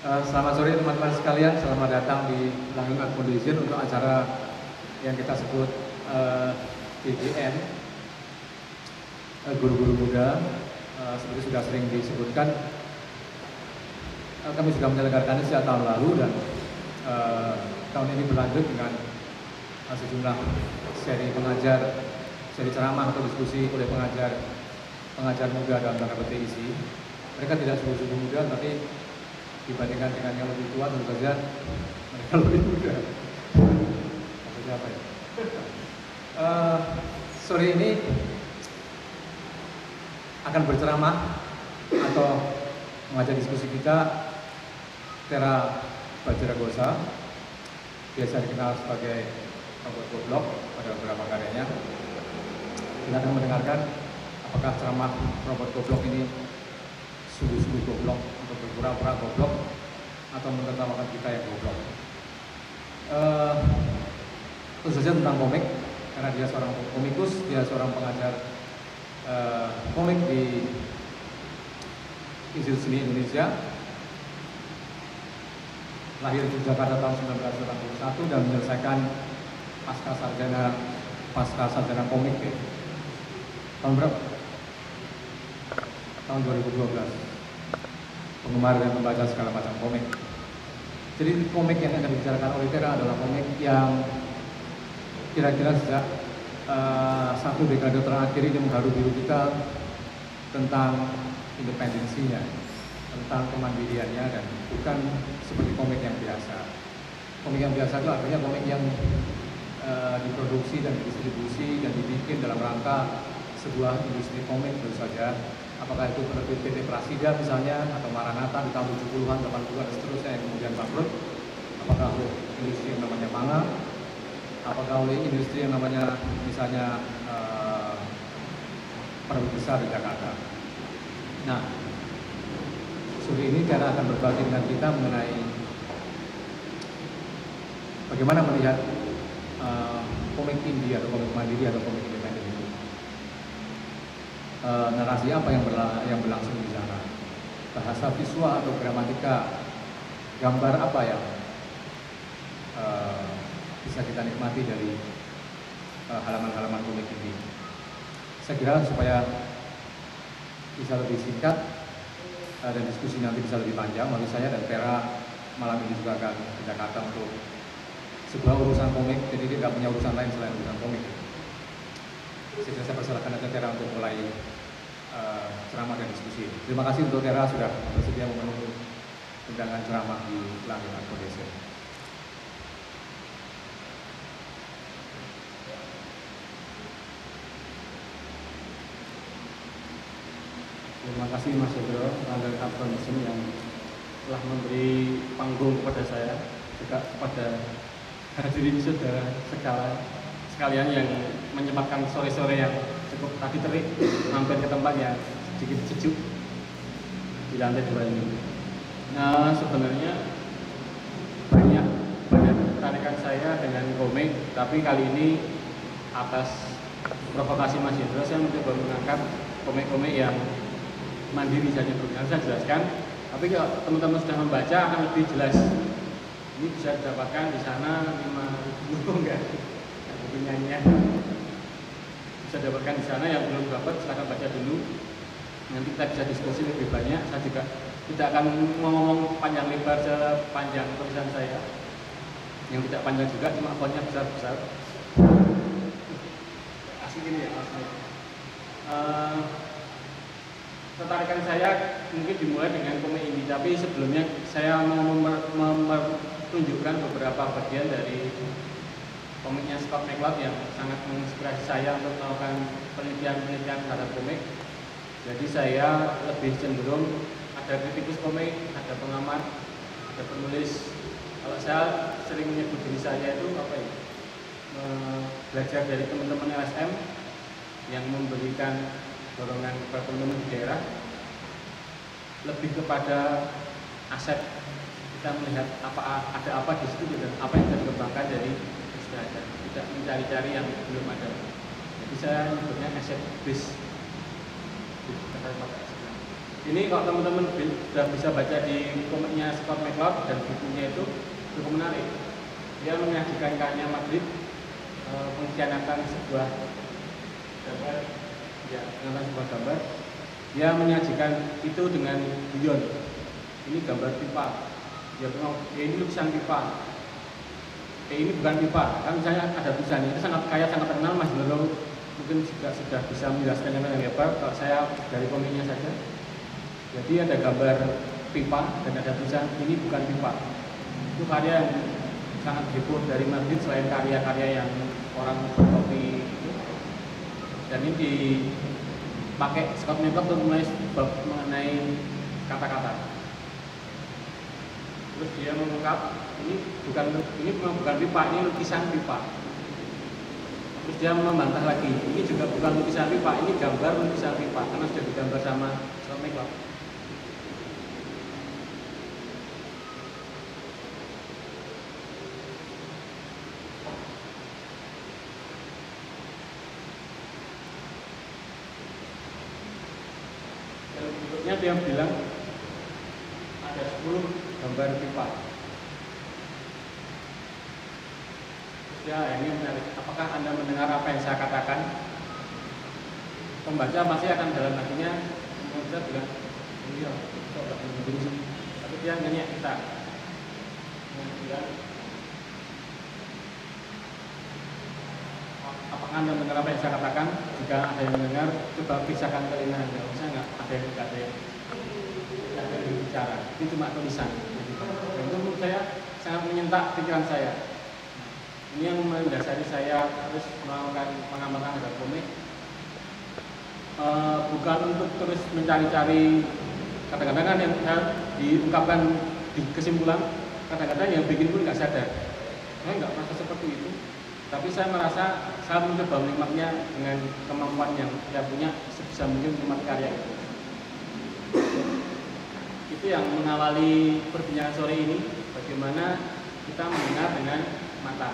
Selamat sore teman-teman sekalian, selamat datang di Langgeng Foundation untuk acara yang kita sebut GGM, Guru-Guru Muda. Seperti sudah sering disebutkan, kami sudah menyelenggarakannya sejak tahun lalu dan tahun ini berlanjut dengan sejumlah seri pengajar, seri ceramah atau diskusi oleh pengajar muda dalam tanda petik isi. Mereka tidak sungguh-sungguh muda, tapi dibandingkan dengan yang lebih tua tentu saja mereka lebih muda. Maksudnya apa ya? Sore ini akan berceramah atau mengajar diskusi kita Tera Bajragosa, biasa dikenal sebagai robot goblok pada beberapa karyanya. Kita akan mendengarkan apakah ceramah robot goblok ini sungguh-sungguh goblok untuk berpura-pura goblok atau menertawakan kita yang goblok. Tentu saja tentang komik, karena dia seorang komikus, dia seorang pengajar komik di Institut Seni Indonesia, lahir di Jakarta tahun 1981 dan menyelesaikan pasca sarjana komik tahun berapa? Tahun 2012. Penggemar dan membaca segala macam komik. Jadi komik yang akan dibicarakan oleh Tera adalah komik yang kira-kira sejak satu dekade terakhir ini mengharu biru kita tentang independensinya, tentang kemandiriannya, dan bukan seperti komik yang biasa. Komik yang biasa itu artinya komik yang diproduksi dan didistribusi dan dibikin dalam rangka sebuah industri komik tentu saja. Apakah itu penerbit PT Prasida misalnya, atau Maranatha di tahun 70-an, 80-an, dan seterusnya yang kemudian bangkrut. Apakah oleh industri yang namanya manga, apakah oleh industri yang namanya misalnya penerbit besar di Jakarta. Nah, sore ini Tera akan berbagi dengan kita mengenai bagaimana melihat komik indie atau komik mandiri atau komik independen itu. Narasi apa yang berlangsung di sana, bahasa visual atau gramatika, gambar apa yang bisa kita nikmati dari halaman-halaman komik ini. Saya kira supaya bisa lebih singkat dan diskusi nanti bisa lebih panjang, maka saya dan Tera malam ini juga akan ke Jakarta untuk sebuah urusan komik, jadi dia tidak punya urusan lain selain urusan komik. Saya persilakan Tera untuk mulai ceramah dan diskusi. Terima kasih untuk Tera sudah bersedia memenuhi undangan ceramah di Langgeng Foundation. Terima kasih Mas Hendro, Langgeng Foundation yang telah memberi panggung kepada saya, juga kepada hadirin saudara sekalian yang menyempatkan sore-sore yang cukup tadi terik mampir ke tempat yang sedikit sejuk di lantai 2 ini. Nah, sebenarnya banyak ketarikan saya dengan komik, tapi kali ini atas provokasi Mas Hendro saya mencoba mengangkat komik-komik yang mandiri saja. Harus saya jelaskan, tapi kalau teman-teman sudah membaca akan lebih jelas. Ini bisa didapatkan di sana 5.000 enggak? Punyanya bisa dapatkan di sana, yang belum dapat silahkan baca dulu, nanti kita bisa diskusi lebih banyak. Saya juga tidak akan ngomong panjang lebar sepanjang tulisan saya yang tidak panjang juga, cuma fontnya besar-besar. Asik ini ya maksudnya. Tertarikan saya mungkin dimulai dengan komik ini, tapi sebelumnya saya mau menunjukkan beberapa bagian dari komiknya Scott McCloud yang sangat menginspirasi saya untuk melakukan penelitian terhadap komik. Jadi saya lebih cenderung ada kritikus komik, ada pengamat, ada penulis. Kalau saya sering menyebut diri saya itu apa ya? Belajar dari teman-teman LSM yang memberikan dorongan kepada teman-teman di daerah, lebih kepada aset kita melihat ada apa di situ dan apa yang bisa dikembangkan dari sudah ada, tidak mencari-cari yang belum ada. Jadi saya menyebutnya asset base. Ini kalau teman-teman sudah bisa baca di komiknya Scott McCloud dan bukunya itu cukup menarik. Dia menyajikan karya Madrid, mengkhianatkan sebuah gambar, ya, dengan sebuah gambar. Dia menyajikan itu dengan guyon. Ini gambar pipa. Dia bilang, ini lukisan pipa. Ini bukan pipa. Kan misalnya ada tulisannya, itu sangat kaya, sangat terkenal. Mas Loro mungkin sudah bisa menjelaskannya dengan lebar. Kalau saya dari komiknya saja. Jadi ada gambar pipa dan ada tulisan ini bukan pipa. Itu karya yang sangat heboh dari Madrid selain karya-karya yang orang kopi itu. Dan ini dipakai Scott McCloud untuk mulai bab mengenai kata-kata. Terus dia mengungkap ini memang bukan pipa, ini lukisan pipa. Terus dia membantah lagi, ini juga bukan lukisan pipa, ini gambar lukisan pipa karena sudah digambar sama Scott McCloud. Dia bilang ada 10 gambar pipa. Ya, ini menarik. Apakah Anda mendengar apa yang saya katakan? Pembaca pasti akan dalam hatinya membaca bilang, iya, tapi dia nanya kita. Kemudian, apakah Anda mendengar apa yang saya katakan? Jika ada yang mendengar, coba pisahkan telinga Anda. Saya nggak ada yang bicara, itu cuma tulisan. Dan itu menurut saya sangat menyentak pikiran saya. Ini yang mendasari saya terus melakukan pengamatan terhadap komik. Bukan untuk terus mencari-cari, kadang-kadang kan yang diungkapkan di kesimpulan, kadang-kadang yang bikin pun nggak sadar. Saya nggak merasa seperti itu, tapi saya merasa saya mencoba menikmatnya dengan kemampuan yang saya punya sebisa mungkin menikmati karya itu. Itu yang mengawali perbincangan sore ini, bagaimana kita mendengar dengan mata.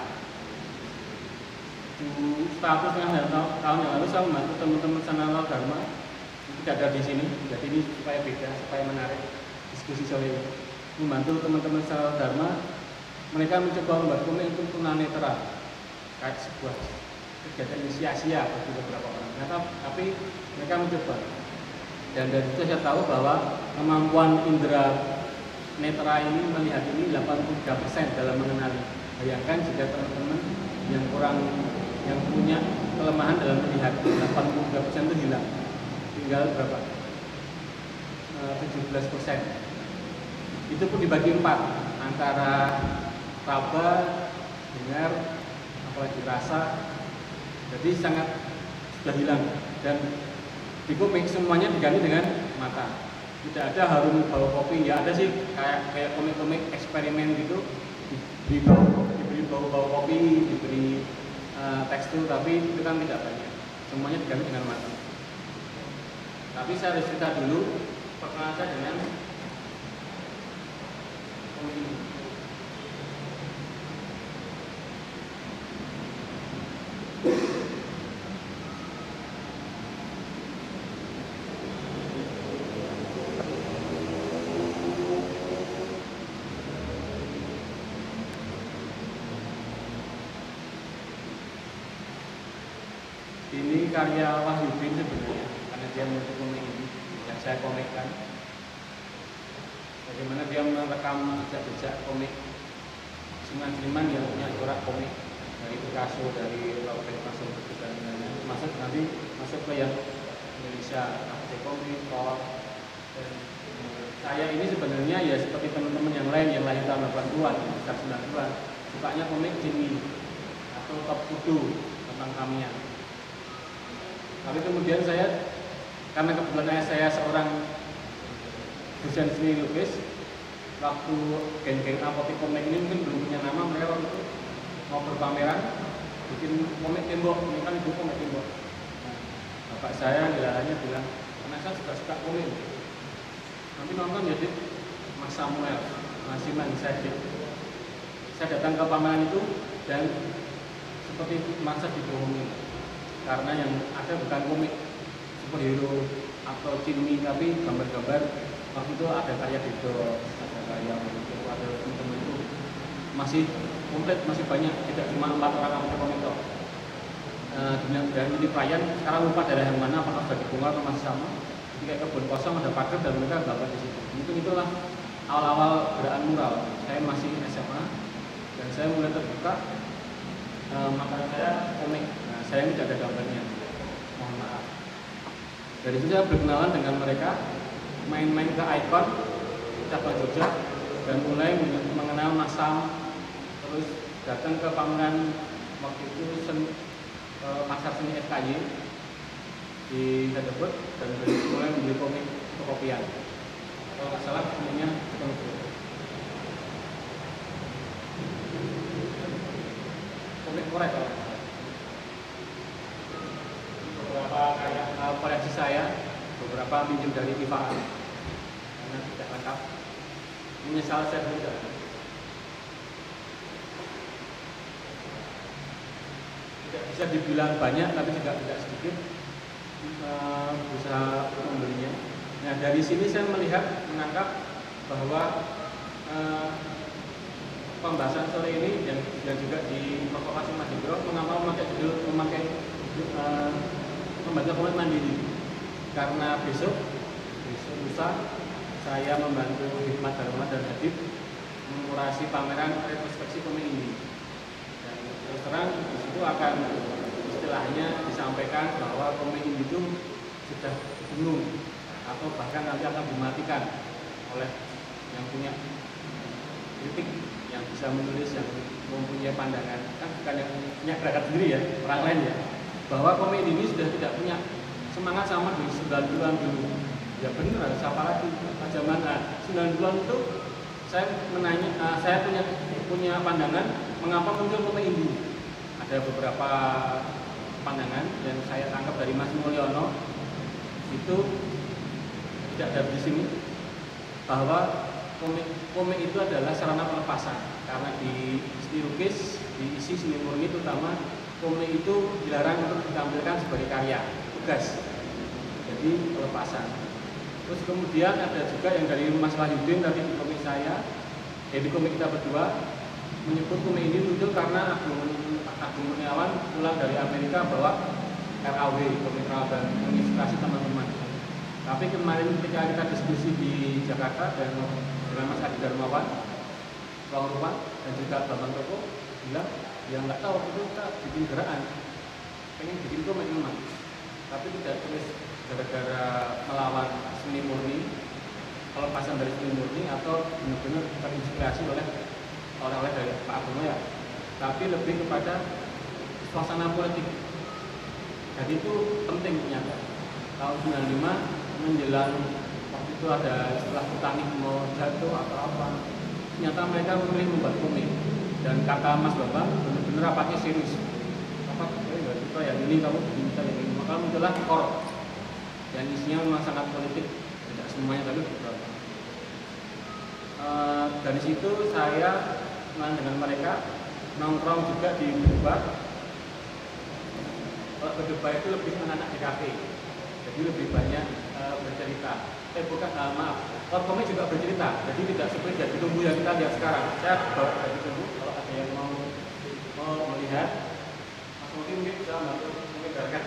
Setahun setengah tahun yang lalu saya membantu teman-teman Sanalal Dharma, tidak ada di sini, jadi ini supaya beda, supaya menarik diskusi sore ini. Membantu teman-teman Sanalal Dharma, mereka mencoba membuat komik untuk tunanetra, kayak sebuah kegiatan sia-sia bagi beberapa orang. Tapi mereka mencoba. Dan dari itu saya tahu bahwa kemampuan indera netra ini melihat ini 83% dalam mengenali. Bayangkan jika teman-teman yang punya kelemahan dalam melihat 83% itu hilang. Tinggal berapa? 17%. Itu pun dibagi 4 antara raba, dengar, apalagi rasa. Jadi sangat sudah hilang. Dan di komik semuanya diganti dengan mata. Tidak ada harum bau kopi. Ya ada sih kayak komik-komik eksperimen gitu, diberi bau kopi, diberi tekstur, tapi itu kan tidak banyak. Semuanya diganti dengan mata. Tapi saya harus cerita dulu perkenalan saya dengan komik ini. Ini karya Wahyudin sebenarnya, karena dia menulis komik ini yang saya komikkan. Bagaimana dia merekam jejak-jejak komik seniman-seniman yang punya corak komik dari Picasso, dari Robert Masuk dan lain-lain. Masuk ke yang Indonesia, AFC Komik, Thor. Dan saya ini sebenarnya ya seperti teman-teman yang lain yang lahir tahun 80-an, sekitar 90-an, sukanya komik Jimmy atau Top Kudu tentang Tamiya. Tapi kemudian saya, karena kebetulan saya seorang dosen seni lukis, waktu geng-geng apotek komik ini mungkin belum punya nama, mereka waktu itu mau berpameran, bikin komik tembok, ini kan ibu komik tembok. Nah, bapak saya nilainya bilang, karena saya suka komik. Nanti nonton jadi Mas Samuel, Mas Siman, saya datang ke pameran itu dan seperti masa dibohongin. Karena yang ada bukan komik superhero atau cimi, tapi gambar-gambar waktu itu ada karya Dedo, ada karya itu, ada teman-teman itu masih komplit, masih banyak, tidak cuma 4 orang yang komentar. Dan ini klien sekarang lupa daerah yang mana, apakah sudah dibongkar atau masih sama. Jadi kayak kebun kosong ada pagar dan mereka gambar di situ. Itulah awal-awal gerakan mural. Saya masih SMA dan saya mulai terbuka. Makanan saya komik. Nah, saya tidak ada gambarnya. Mohon maaf. Dari itu saya berkenalan dengan mereka, main-main ke Icon, cabang Jogja, dan mulai mengenal Masam. Terus datang ke pameran waktu itu pasar seni FKY di Hedebut dan mulai membeli komik fotokopian. Kalau nggak salah semuanya komik korek. Beberapa karya koleksi saya, beberapa pinjam dari IFA karena tidak lengkap. Menyesal saya juga. Tidak bisa dibilang banyak, tapi juga tidak sedikit berusaha membelinya. Nah, dari sini saya menangkap bahwa pembahasan sore ini dan juga di provokasi Mas Hendro mengapa memakai membaca komik mandiri, karena besok lusa saya membantu Hikmat Darma dan Hadib mengurasi pameran retrospeksi komik ini. Dan terus terang di situ akan istilahnya disampaikan bahwa komik ini itu sudah dibunuh atau bahkan nanti akan dimatikan oleh yang punya kritik, yang bisa menulis, yang mempunyai pandangan, kan bukan yang punya gerakan sendiri ya, orang lain ya, bahwa komik ini sudah tidak punya semangat sama di 90-an dulu. Ya benar, siapa lagi zaman 90-an itu saya punya pandangan mengapa muncul komik ini. Ada beberapa pandangan yang saya tangkap dari Mas Mulyono itu tidak ada di sini, bahwa komik itu adalah sarana pelepasan, karena di lukis, di isi seni murni terutama, komik itu dilarang untuk ditampilkan sebagai karya tugas, jadi pelepasan. Terus kemudian ada juga yang dari Mas Wahyudin tadi di komik saya, di komik kita berdua menyebut komik ini muncul karena Agung Kurniawan pulang dari Amerika bawa RAW, komik RAW, dan menginspirasi teman-teman. Tapi kemarin ketika kita diskusi di Jakarta dan dengan Mas Adi Darmawan, Ruang Ruang, dan juga Bambang Toko bilang, ya nggak tahu, itu kita bikin gerakan, pengen bikin komik memang, tapi tidak tulis gara-gara melawan seni murni, pelepasan dari seni murni, atau benar-benar terinspirasi oleh orang-orang dari Pak Agung ya, tapi lebih kepada suasana politik. Jadi itu penting ternyata. Tahun 95 menjelang waktu itu ada istilah petani mau jatuh atau apa, ternyata mereka memilih membuat komik, dan kata Mas Bambang benar-benar rapatnya serius, apa nggak suka yang ini, kamu minta yang ini, maka muncullah korok dan isinya memang sangat politik, tidak semuanya tapi beberapa. Dari situ saya dengan mereka nongkrong juga di Bedebak. Kalau Bedebak itu lebih anak-anak di kafe, jadi lebih banyak bercerita. Maaf, komik juga bercerita, jadi tidak seperti Jadi Tumbuh yang kita lihat sekarang. Saya bawa Jadi Tumbuh, kalau ada yang mau melihat, Mas mungkin bisa menggambarkan.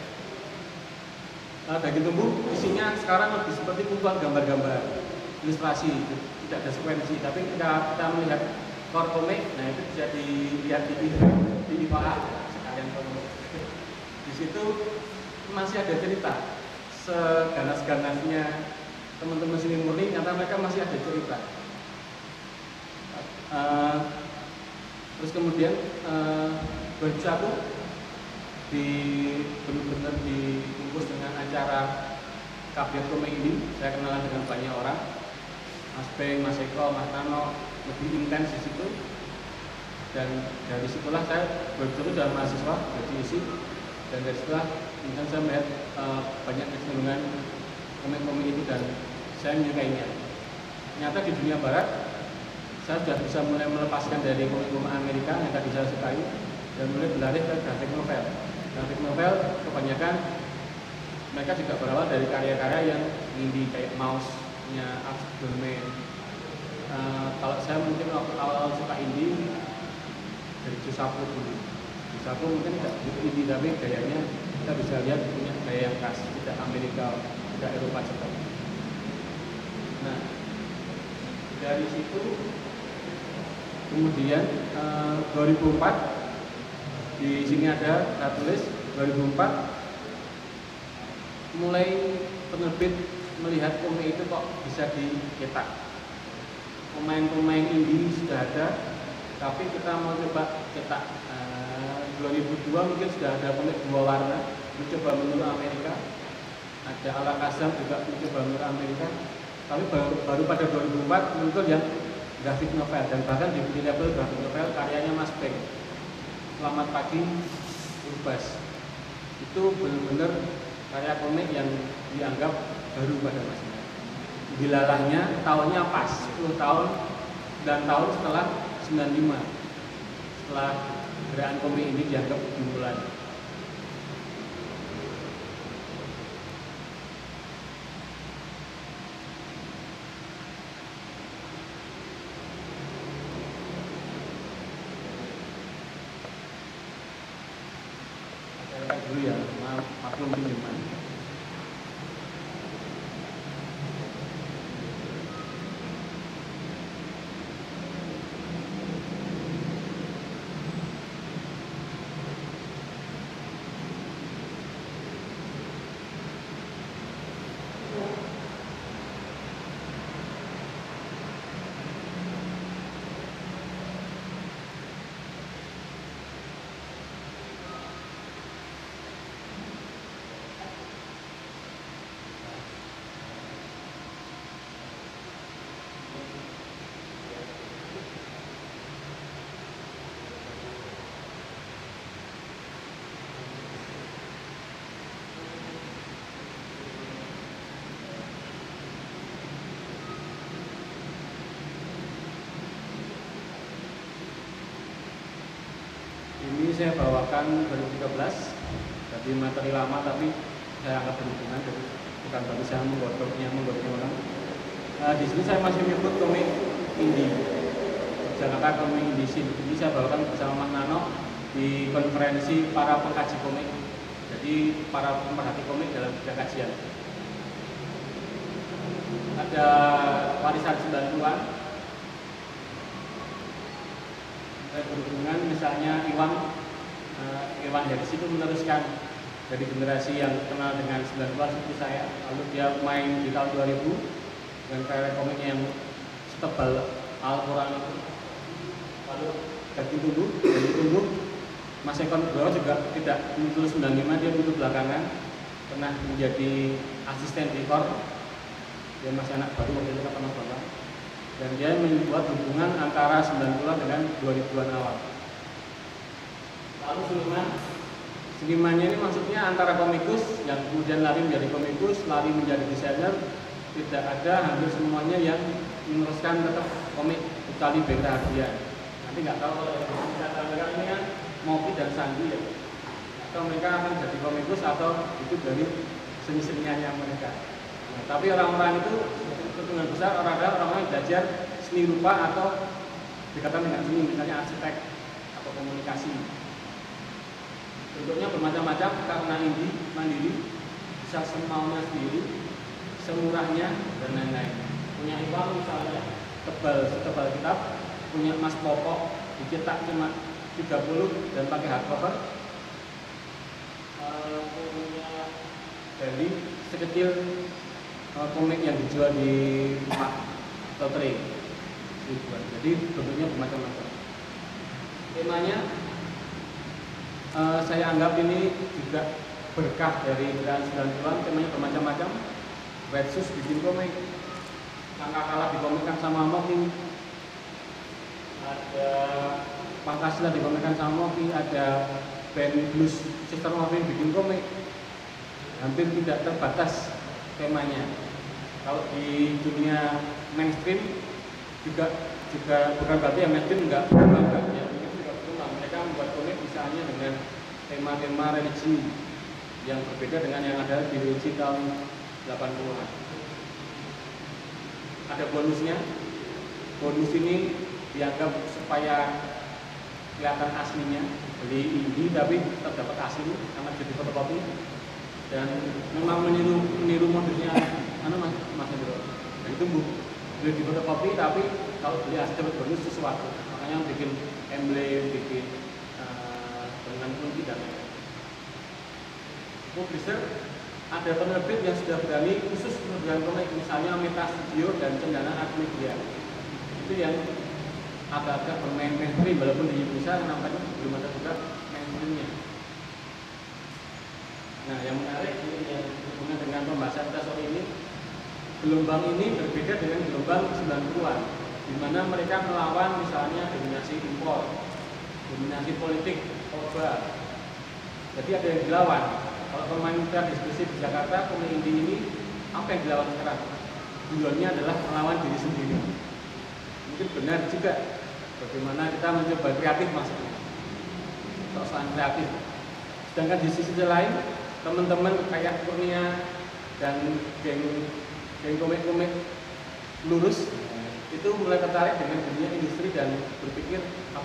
Daging Tumbuh isinya sekarang lebih seperti kumpulan gambar-gambar, ilustrasi, tidak ada sekuensi. Tapi kita melihat core komik, nah itu bisa dilihat di IFA sekalian komik. Di situ masih ada cerita, seganas-ganasnya teman-teman seni murni, ternyata mereka masih ada cerita. Terus kemudian bercampur benar-benar dibungkus dengan acara Kabinet Komik ini. Saya kenalan dengan banyak orang, Mas Beng, Mas Eko, Mas Tano, lebih intens di situ. Dan dari situlah saya berjuru dalam mahasiswa, jadi isi. Dan dari situlah kemudian saya melihat banyak kecenderungan komik-komik itu dan saya menyukainya. Ternyata di dunia barat saya sudah bisa mulai melepaskan dari komik-komik Amerika yang tadi saya sukai dan mulai berlari ke graphic novel. Graphic novel kebanyakan mereka juga berawal dari karya-karya yang indie kayak Mouse-nya Ars Dolmen. Kalau saya mungkin waktu awal suka indie dari Jusapu dulu. Jusapu mungkin tidak begitu indie, tapi gayanya kita bisa lihat punya gaya yang khas, tidak Amerika, tidak Eropa juga. Nah, dari situ kemudian 2004 di sini ada saya tulis 2004 mulai penerbit melihat komik itu kok bisa dicetak. Pemain-pemain indie sudah ada, tapi kita mau coba cetak. 2002 mungkin sudah ada komik dua warna, mencoba menurut Amerika. Ada Ala Kazam juga mencoba menurut Amerika. Tapi baru pada 2004 muncul yang grafik novel, dan bahkan di level grafik novel karyanya Mas Peng, Selamat Pagi Urbas. Itu benar-benar karya komik yang dianggap baru pada masanya. Dilalahnya tahunnya pas 10 tahun dan tahun setelah 95, setelah gerakan komik ini dianggap dimulai. Dulu ya, maklum pinjaman. Ini saya bawakan 2013, jadi materi lama tapi saya anggap berhubungan, jadi bukan berarti saya menggodoknya orang. Di sini saya masih menyebut komik indie, Jakarta Komik Indie Scene. Ini saya bawakan bersama Mas Nano di konferensi para pengkaji komik, jadi para pemerhati komik dalam bidang kajian. Ada warisan 90-an, berhubungan misalnya Iwan Hedis itu meneruskan dari generasi yang kenal dengan 90-an seperti saya, lalu dia main di tahun 2000 dengan karya komiknya yang setebal Al-Quran itu, lalu ganti tumbuh. Mas Eko Nugroho juga tidak muncul 95, dia muncul belakangan, pernah menjadi asisten dekor, dia masih anak baru waktu itu kata Mas Bambang. Dan dia membuat hubungan antara 90-an dengan 2000-an awal. Lalu senimannya ini maksudnya antara komikus yang kemudian lari menjadi komikus, lari menjadi desainer. Tidak ada, hampir semuanya yang meneruskan tetap komik kecuali Bekra Hadian. Nanti nggak tahu kalau mereka ini kan Mopi dan Sandi ya, atau mereka akan jadi komikus atau itu dari seni-seniannya mereka. Nah, tapi orang-orang itu dengan besar orang-orang yang belajar seni rupa atau berkaitan dengan seni, misalnya arsitek atau komunikasi. Bentuknya bermacam-macam karena indie, mandiri, bisa semaunya sendiri, semurahnya dan lain-lain. Punya Iwan misalnya setebal kitab, punya Mas Popok dicetak cuma 30 dan pakai hardcover. Punya dari sekecil komik yang dijual di Pak Totre ribuan. Jadi bentuknya bermacam-macam. Temanya saya anggap ini juga berkah dari gerakan 90-an. Temanya bermacam-macam. Versus bikin komik, Angka Kalah dikomikkan sama Mopi, ada Pancasila dikomikkan sama Mopi, ada band blues Sister Marvin bikin komik. Hampir tidak terbatas temanya. Kalau di dunia mainstream juga bukan berarti ya mainstream enggak berkembang ya, itu juga berkembang. Mereka membuat komik misalnya dengan tema-tema religi, yang berbeda dengan yang ada di Uji tahun 80-an. Ada bonusnya. Bonus ini dianggap supaya kelihatan aslinya, beli indie tapi terdapat asli karena jadi fotokopi, dan memang meniru modusnya Mas Hendro. Dan itu beli di fotokopi tapi kalau beli asli dapat bonus sesuatu, makanya bikin emblem, bikin dengan kunci dan lain-lain. Publisher ada penerbit yang sudah berani khusus menerbitkan komik, misalnya Meta Studio dan Cendana Art Media. Itu yang agak-agak bermain mainstream, walaupun di Indonesia nampaknya belum ada juga mainstreamnya. Nah, yang menarik ini yang berhubungan dengan pembahasan kita sore ini, gelombang ini berbeda dengan gelombang 90-an, di mana mereka melawan misalnya dominasi impor, dominasi politik, orba. Jadi ada yang dilawan. Kalau pemain kita diskusi di Jakarta, komik indie ini apa yang dilawan sekarang? Tujuannya adalah melawan diri sendiri. Mungkin benar juga. Bagaimana kita mencoba kreatif maksudnya, soal kreatif. Sedangkan di sisi lain, teman-teman kayak Kurnia dan geng komik-komik lurus itu mulai tertarik dengan dunia industri dan berpikir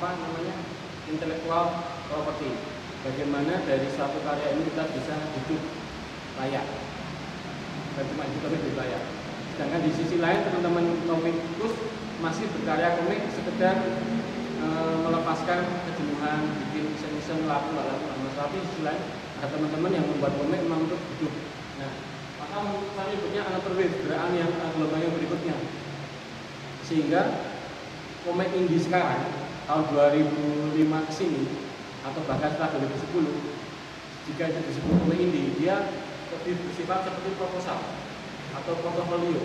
intellectual property. Bagaimana dari suatu karya ini kita bisa hidup layak, dan cuma hidup tapi hidup layak. Sedangkan di sisi lain, teman-teman komikus masih berkarya komik sekedar melepaskan kejenuhan, bikin iseng-iseng laku. Tapi di sisi lain ada teman-teman yang membuat komik memang untuk hidup. Nah, maka kami punya another wave, gerakan yang gelombang yang berikutnya. Sehingga komik indie sekarang tahun 2005 ke sini atau bahkan setelah 2010, jika itu disebut komik indie, dia lebih bersifat seperti proposal atau portofolio.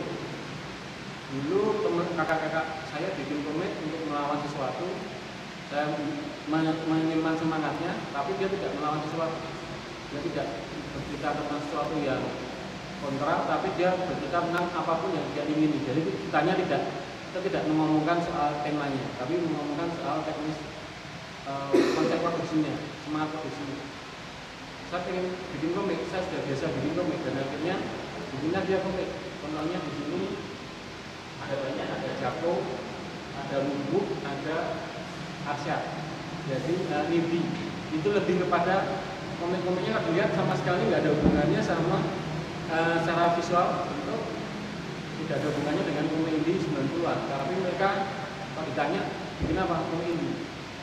Dulu kakak-kakak saya bikin komik untuk melawan sesuatu, saya menyimpan semangatnya, tapi dia tidak melawan sesuatu. Dia tidak bercerita tentang sesuatu yang kontra, tapi dia bercerita tentang apapun yang dia ingini. Jadi kita tidak mengomongkan soal temanya, tapi mengomongkan soal teknis konsep produksinya, semangat produksinya. Saya ingin bikin komik, saya sudah biasa bikin komik, dan akhirnya bikinlah dia komik. Contohnya di sini ada banyak, ada Jako, ada Lubuk, ada Arsyad. Jadi Nibi itu lebih kepada komik-komiknya kalau dilihat sama sekali nggak ada hubungannya sama secara visual, tentu tidak ada hubungannya dengan komik indie 90-an. Tapi mereka kalau ditanya bikin apa komik indie,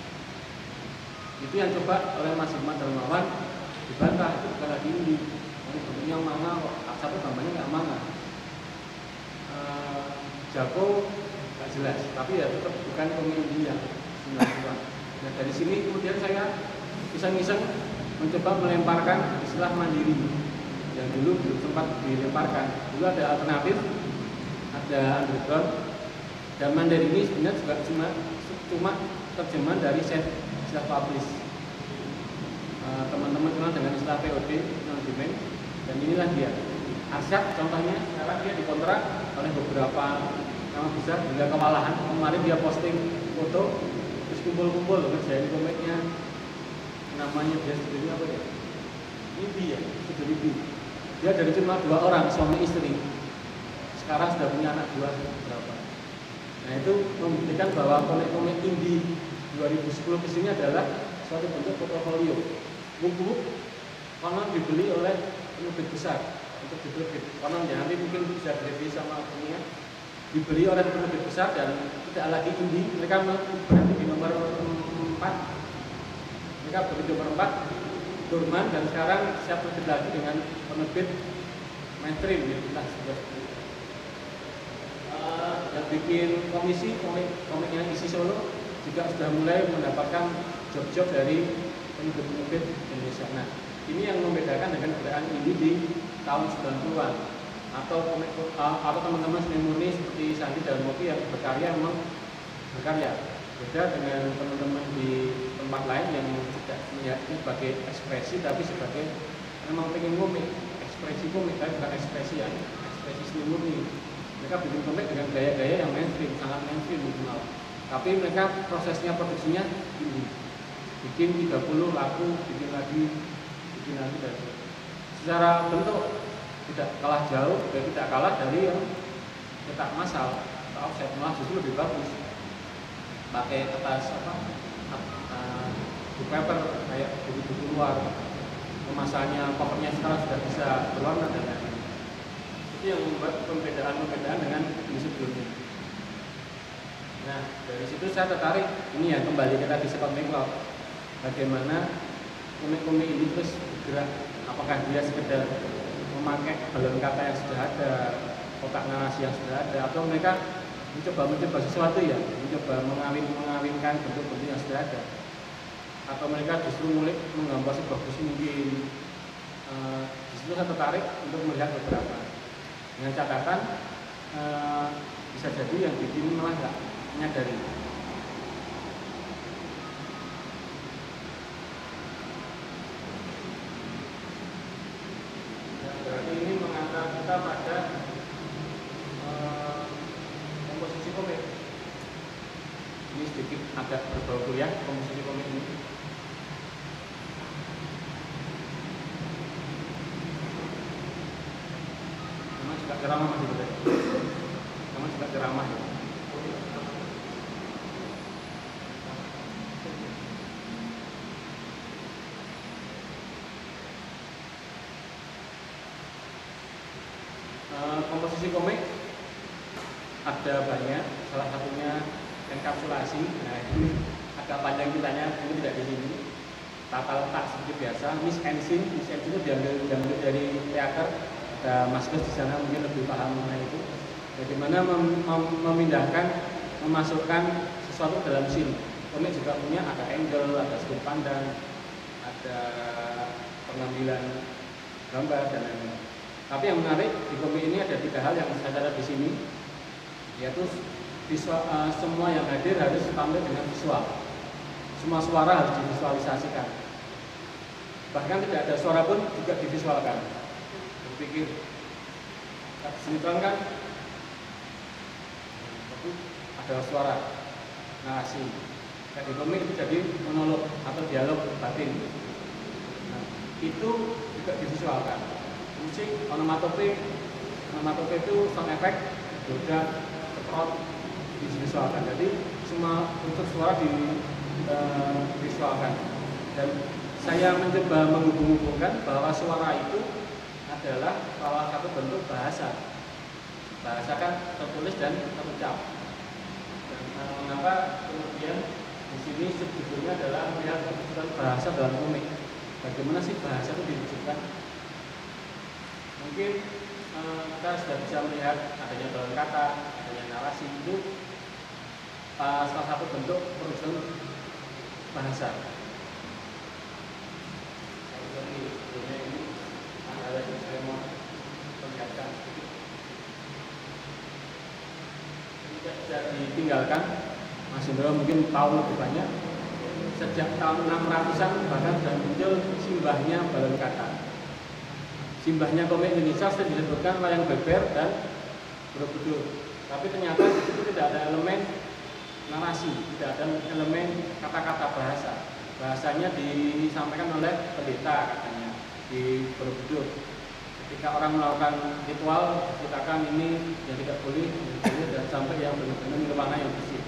itu yang coba oleh Mas Hikmat Darmawan dibantah, itu bukan lagi indie, ini bentuknya manga kok, satu gambarnya nggak manga. Jako nggak jelas, tapi ya tetap bukan komik indie yang 90-an. Nah, dari sini kemudian saya iseng-iseng mencoba melemparkan istilah mandiri yang dulu belum sempat dilemparkan. Dulu ada alternatif, ada underground, dan mandiri ini sebenarnya juga cuma terjemahan dari self publish. Teman-teman kenal dengan istilah POD, non demand, dan inilah dia. Arsyad contohnya sekarang dia dikontrak oleh beberapa nama besar hingga kewalahan. Kemarin dia posting foto terus kumpul-kumpul ngerjain komiknya, namanya dia sendiri apa ya? Libi ya, sudah Libi. Dia dari cuma 2 orang suami istri, sekarang sudah punya anak 2 berapa. Nah, itu membuktikan bahwa komik-komik indie 2010 kesini adalah suatu bentuk portofolio. Buku konon dibeli oleh penerbit besar untuk diterbit. Konon ya, nanti mungkin bisa direvisi sama punya, dibeli oleh penerbit besar dan tidak lagi indie. Mereka berhenti di nomor 4. Mereka berhenti di nomor 4 dorman, dan sekarang siap terbit lagi dengan penerbit mainstream ya, kita sudah yang bikin komisi komiknya Isi Solo juga sudah mulai mendapatkan job-job dari penerbit Indonesia. Nah, ini yang membedakan dengan gerakan ini di tahun 90-an atau teman-teman seni murni seperti Sandi dan Moki yang berkarya memang berkarya. Beda dengan teman-teman di tempat lain yang tidak melihatnya sebagai ekspresi, tapi sebagai memang pengen komik, ekspresi komik, tapi bukan ekspresi seni murni. Mereka bikin komik dengan gaya-gaya yang mainstream, sangat mainstream minimal. Tapi mereka prosesnya produksinya ini bikin 30 laku, bikin lagi dan secara bentuk tidak kalah jauh, dan tidak kalah dari yang cetak massal atau offset, malah justru lebih bagus. Pakai kertas buku paper kayak buku-buku luar, kemasannya covernya sekarang sudah bisa berwarna dan lain-lain. Itu yang membuat pembedaan dengan ini sebelumnya. Nah, dari situ saya tertarik, ini ya kembali kita di komik Club. Bagaimana komik-komik ini terus bergerak, apakah dia sekedar memakai balon kata yang sudah ada, kotak narasi yang sudah ada, atau mereka mencoba sesuatu ya, mencoba mengawinkan bentuk-bentuk yang sudah ada, atau mereka justru mulai menggambar sebuah puisi mungkin. Di situ saya tertarik untuk melihat beberapa, dengan catatan bisa jadi yang bikin malah nggak menyadari. Berarti ini mengantar kita pada komposisi komik. Ini sedikit agak berbau kuliah komposisi komik ini. Memang juga ceramah masih betul. Memang juga ceramah ya. Komposisi komik ada banyak, salah satunya enkapsulasi. Nah, ini agak panjang ceritanya, ini tidak di sini. Tata letak seperti biasa. Miss Ensign itu diambil dari teater. Ada Mas Gus di sana mungkin lebih paham mengenai itu. Bagaimana memindahkan, memasukkan sesuatu dalam scene. Komik juga punya ada angle, ada sudut pandang, ada pengambilan gambar dan lain-lain. Tapi yang menarik di komik ini ada 3 hal yang saya catat di sini, yaitu visual, semua yang hadir harus tampil dengan visual. Semua suara harus divisualisasikan. Bahkan tidak ada suara pun juga divisualkan. Berpikir, sinetron kan, ada suara, narasi. Di komik itu jadi monolog atau dialog batin. Nah, itu juga divisualkan. Musik, onomatope itu sound effect, joget, ketrot divisualkan. Jadi semua unsur suara divisualkan. Dan saya mencoba menghubung-hubungkan bahwa suara itu adalah salah satu bentuk bahasa. Bahasa kan tertulis dan terucap. Dan mengapa kemudian di sini sebetulnya adalah melihat kebutuhan bahasa dalam komik. Bagaimana sih bahasa itu diwujudkan? Mungkin kita sudah bisa melihat adanya balon kata, adanya narasi itu salah satu bentuk perusahaan bahasa. Ini ada yang saya mau perlihatkan. Tidak bisa ditinggalkan. Mas Indro mungkin tahu lebih banyak. Sejak tahun 600-an bahkan sudah muncul simbahnya balon kata. Simbahnya komik Indonesia sudah disebutkan Layang Beber dan Borobudur. Tapi ternyata di situ tidak ada elemen narasi, tidak ada elemen kata-kata bahasa. Bahasanya disampaikan oleh pendeta katanya di Borobudur. Ketika orang melakukan ritual, ceritakan ini yang tidak boleh, dan sampai yang benar-benar nirwana yang bersih.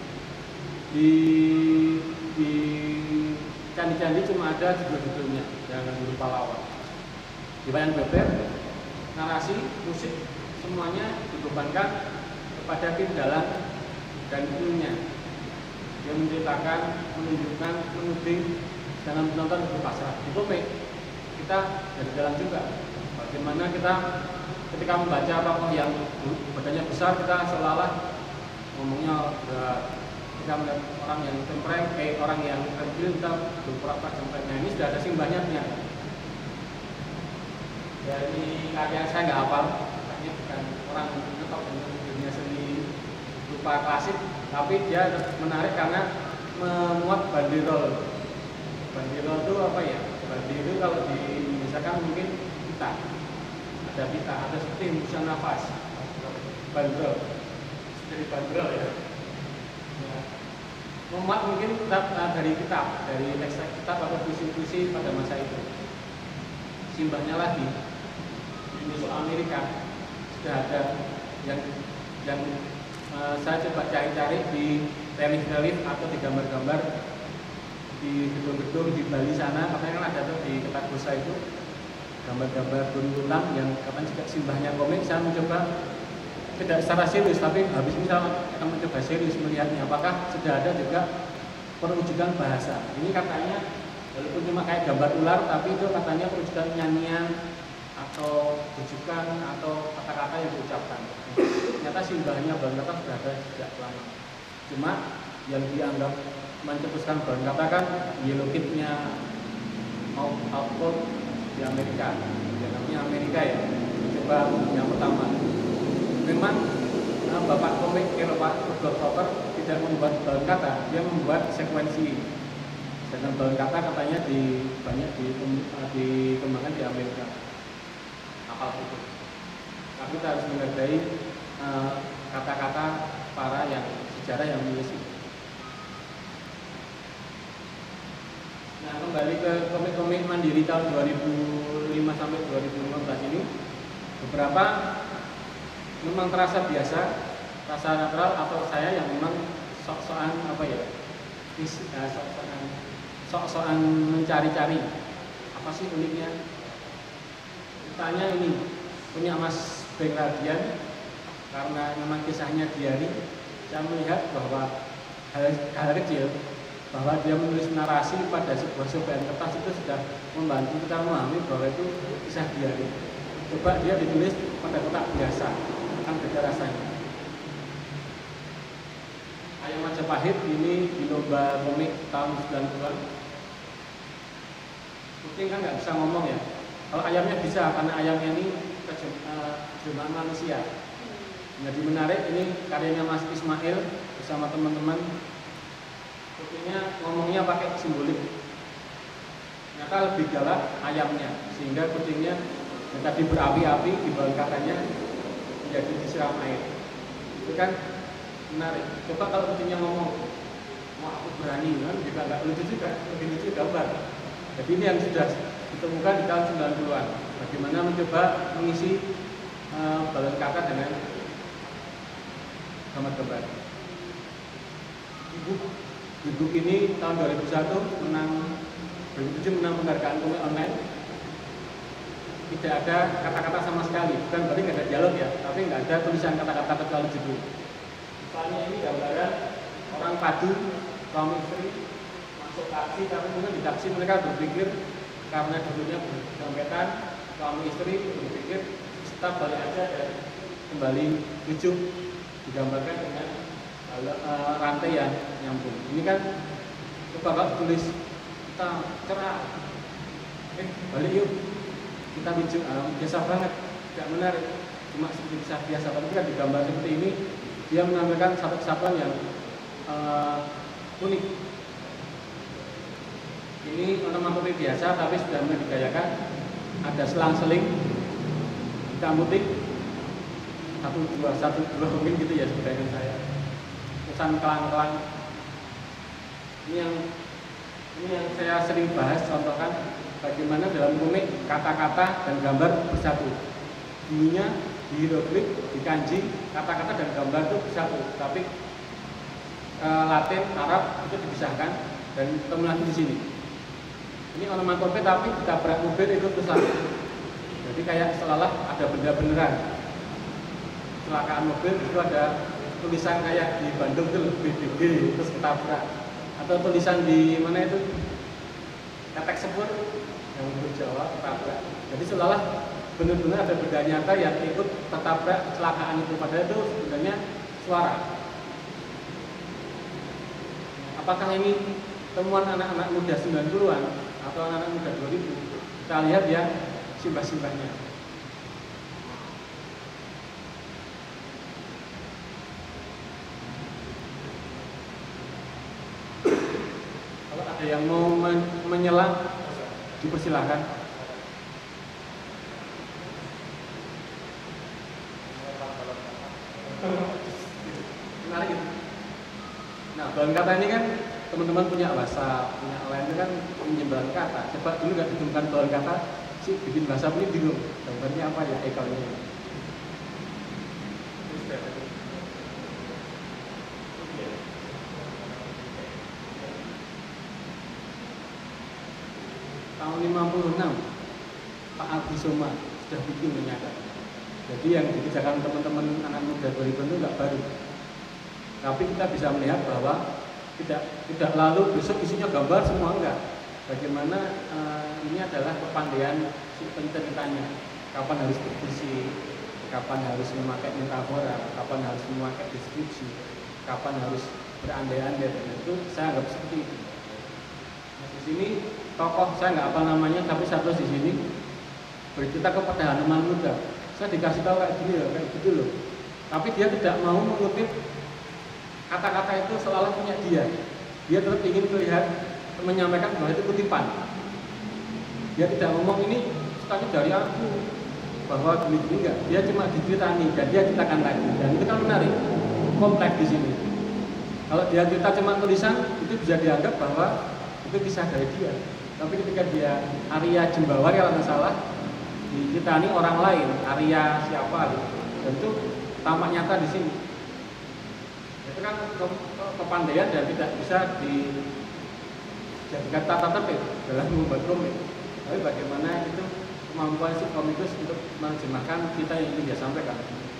Di candi-candi cuma ada judul-judulnya, jangan dulu pahlawan. Di Layang Beber, narasi, musik, semuanya dibebankan kepada Kim Dalang dan krunya. Dia menceritakan, menunjukkan, menuding, jangan penonton berpasrah. Di komik kita dari dalam juga. Bagaimana kita ketika membaca tokoh yang badannya besar, kita seolah-olah ngomongnya kita melihat orang yang cempreng, orang yang kecil, kita berpura-pura cempreng. Nah, ini sudah ada simbahnya. Dari karya saya nggak hafal, artinya bukan orang ngetop dunia seni rupa klasik, tapi dia menarik karena memuat banderol. Banderol itu apa ya? Banderol itu kalau di Indonesia kan mungkin pita, ada seperti hembusan nafas, banderol, dari banderol ya. Memuat mungkin dari kitab, dari teks kitab atau puisi-puisi pada masa itu. Simbahnya lagi musuh Amerika sudah ada yang saya coba cari-cari di relief-relief atau di gambar-gambar di gedung-gedung di Bali sana, katanya kan ada tuh di Kertagosa itu gambar-gambar berulang yang katanya juga simbahnya komik. Saya mencoba tidak secara serius, tapi habis misal akan mencoba serius melihatnya apakah sudah ada juga perwujudan bahasa. Ini katanya walaupun cuma kayak gambar ular, tapi itu katanya perwujudan nyanyian atau rujukan atau kata-kata yang diucapkan. Ternyata simbahnya Balon Kata sudah ada sejak lama. Cuma yang dianggap mencetuskan Balon Kata kan Yellow Kid-nya output di Amerika. Ya, namanya Amerika ya. Coba yang pertama. Memang Bapak komik Eropa Rudolf Rocker tidak membuat Balon Kata, dia membuat sekuensi. Sedangkan Balon Kata katanya banyak dikembangkan di Amerika. Kapal itu. Tapi kita harus menghargai kata-kata para yang sejarah yang menulis itu. Nah, kembali ke komik-komik Mandiri tahun 2005 sampai 2015 ini, beberapa memang terasa biasa, rasa natural, atau saya yang memang sok-sokan sok-sokan mencari-cari apa sih uniknya. Misalnya ini punya Mas Beng Radian, karena memang kisahnya diari, saya melihat bahwa hal kecil, bahwa dia menulis narasi pada sebuah sobekan kertas itu sudah membantu kita memahami bahwa itu kisah diari. Coba dia ditulis pada kotak biasa, akan beda rasanya. Ayam Majapahit ini di lomba komik tahun 90-an. Mungkin kan nggak bisa ngomong ya. Kalau ayamnya bisa, karena ayamnya ini terjemahan manusia. Jadi menarik, ini karyanya Mas Ismail bersama teman-teman. Kucingnya ngomongnya pakai simbolik. Ternyata lebih galak ayamnya, sehingga kucingnya yang tadi berapi-api di Balon Katanya menjadi disiram air. Itu kan menarik. Coba kalau kucingnya ngomong, wah aku berani, kan juga nggak lucu juga, lebih lucu gambar. Jadi ini yang sudah ditemukan di tahun 90-an. Bagaimana mencoba mengisi Balon Kata dengan gambar-gambar. Ibu ini tahun 2007 menang penghargaan komik online. Tidak ada kata-kata sama sekali, bukan berarti nggak ada dialog ya, tapi nggak ada tulisan kata-kata kecuali judul. Misalnya ini gambaran orang padu, suami istri masuk taksi, tapi mungkin di taksi mereka berpikir karena dulunya berdempetan, suami istri berpikir kita balik aja dan kembali rujuk, digambarkan dengan rantai yang nyambung. Ini kan coba kalau tulis kita cerah, balik yuk, kita rujuk, biasa banget, tidak menarik, cuma seperti kisah biasa. Tapi kan digambar seperti ini, dia menampilkan satu kesatuan yang unik. Ini onomatopi biasa, tapi sudah mulai digayakan. Ada selang-seling, hitam putih, satu dua mungkin gitu ya sebenarnya saya. Pesan kelang-kelang. Ini yang saya sering bahas, contohkan bagaimana dalam komik kata-kata dan gambar bersatu. Dulunya di hieroglif, di kanji, kata-kata dan gambar itu bersatu, tapi Latin, Arab itu dipisahkan dan ketemu lagi di sini. Ini onomatope tapi ditabrak mobil itu bersatu. Jadi kayak seolah ada benda beneran. Kecelakaan mobil itu ada tulisan kayak di Bandung itu BDG terus ketabrak, atau tulisan di mana itu ketek sepur yang berjawab ketabrak. Jadi seolah benar-benar ada benda nyata yang ikut tertabrak kecelakaan itu, padahal itu sebenarnya suara. Apakah ini temuan anak-anak muda 90-an atau anak-anak muda 2000? Kita lihat ya simbah-simbahnya. Kalau ada yang mau menyelam, dipersilahkan. Menarik gitu. Nah, Balon Kata ini kan teman-teman punya WhatsApp, punya lain itu kan menyebar kata. Coba dulu nggak ditemukan Balon Kata, sih bikin bahasa ini bingung. Gambarnya apa ya ekornya? Tahun 56 Pak Abi Soma sudah bikin menyadar. Jadi yang dikerjakan teman-teman anak muda 2000 itu nggak baru. Tapi kita bisa melihat bahwa tidak lalu besok isinya gambar semua, enggak. Bagaimana ini adalah kepandaian si penceritanya. Kapan harus berdiskusi, kapan harus memakai metafora, kapan harus memakai deskripsi, kapan harus berandai-andai. Dan itu saya anggap seperti itu. Nah, di sini tokoh saya nggak apa namanya, tapi satu di sini bercerita kepada anak muda. Saya dikasih tahu kayak gini loh, kayak gitu loh. Tapi dia tidak mau mengutip kata-kata itu seolah punya dia. Dia tetap ingin melihat, menyampaikan bahwa itu kutipan. Dia tidak ngomong ini ceritanya dari aku, bahwa gini-gini enggak. Dia cuma diceritani dan dia ceritakan lagi. Dan itu kan menarik, kompleks di sini. Kalau dia cerita cuma tulisan, itu bisa dianggap bahwa itu kisah dari dia. Tapi ketika dia Arya Jembawari kalau nggak salah, diceritani orang lain, Arya siapa gitu. Dan itu tampak nyata di sini. Itu kan kepandaian dan tidak bisa dijadikan tata tertib dalam membuat komik. Tapi bagaimana itu kemampuan si komikus untuk menerjemahkan kita yang ingin dia sampaikan.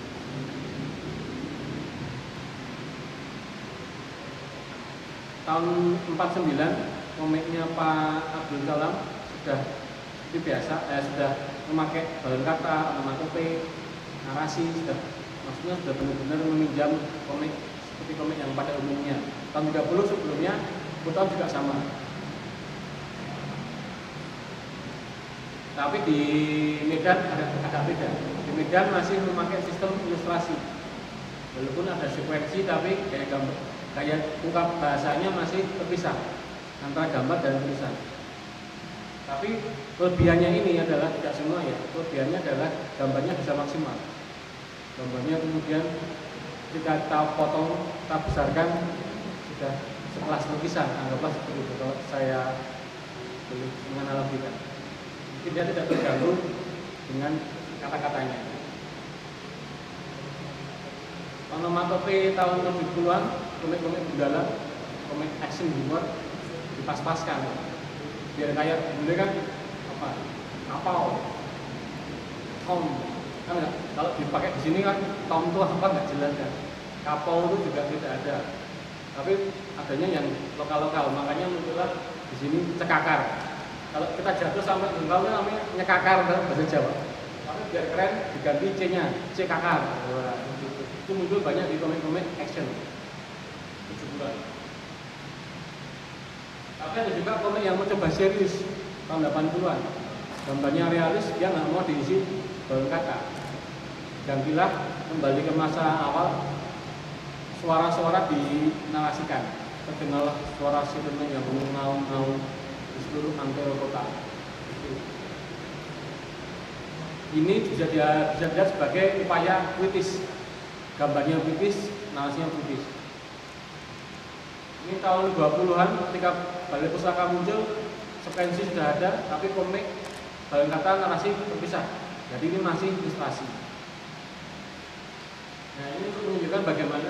Tahun 49 komiknya Pak Abdul Salam sudah seperti biasa, sudah memakai balon kata, onomatope, narasi, maksudnya sudah benar-benar meminjam komik seperti komik yang pada umumnya. Tahun 30 sebelumnya, Buton juga sama. Tapi di Medan agak beda. Di Medan masih memakai sistem ilustrasi. Walaupun ada sekuensi, tapi kayak ungkap bahasanya masih terpisah antara gambar dan tulisan. Tapi kelebihannya ini adalah tidak semua ya. Kelebihannya adalah gambarnya bisa maksimal. Gambarnya kemudian kita potong, kita besarkan sudah sekelas lukisan. Anggaplah seperti itu kalau saya boleh menganalogikan. Mungkin dia tidak terganggu dengan kata-katanya. Onomatope tahun 70-an, komik-komik gundala, komik action humor dipas-paskan. Biar kayak dulu kan apa? Kapau, tom, kan enggak? Kalau dipakai di sini kan tom itu apa nggak jelas kan? Kapau itu juga tidak ada. Tapi adanya yang lokal-lokal, makanya muncullah di sini cekakar. Kalau kita jatuh sampai jengkalnya namanya nyekakar dalam bahasa Jawa. Tapi biar keren diganti C-nya, cekakar. Itu muncul banyak di komik-komik action 70-an. Tapi ada juga komik yang mencoba serius tahun 80-an. Gambarnya realis, dia nggak mau diisi balon kata. Gantilah kembali ke masa awal, suara-suara dinarasikan. Terdengar suara sirene yang mengaum-ngaum di seluruh antero kota. Ini bisa dilihat sebagai upaya kritis. Gambarnya kritis, narasinya kritis. Ini tahun 20-an ketika Balai Pustaka muncul, sekuensi sudah ada, tapi komik balon kata narasi terpisah. Jadi ini masih ilustrasi. Nah, ini untuk menunjukkan bagaimana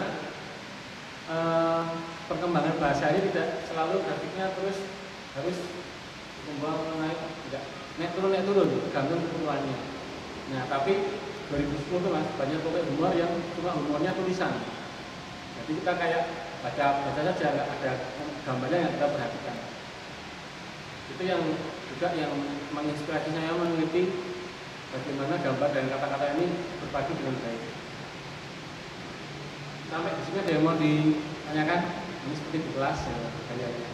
perkembangan bahasa ini tidak selalu grafiknya terus harus membawa naik, tidak naik turun, tergantung keperluannya. Nah, tapi 2010 itu mas banyak komik humor yang cuma humornya tulisan. Jadi kita kayak baca saja, nggak ada gambarnya yang kita perhatikan. Itu yang juga yang menginspirasi saya meneliti bagaimana gambar dan kata-kata ini berpadu dengan baik. Sampai di sini ada yang mau ditanyakan? Ini seperti di kelas ya kayaknya.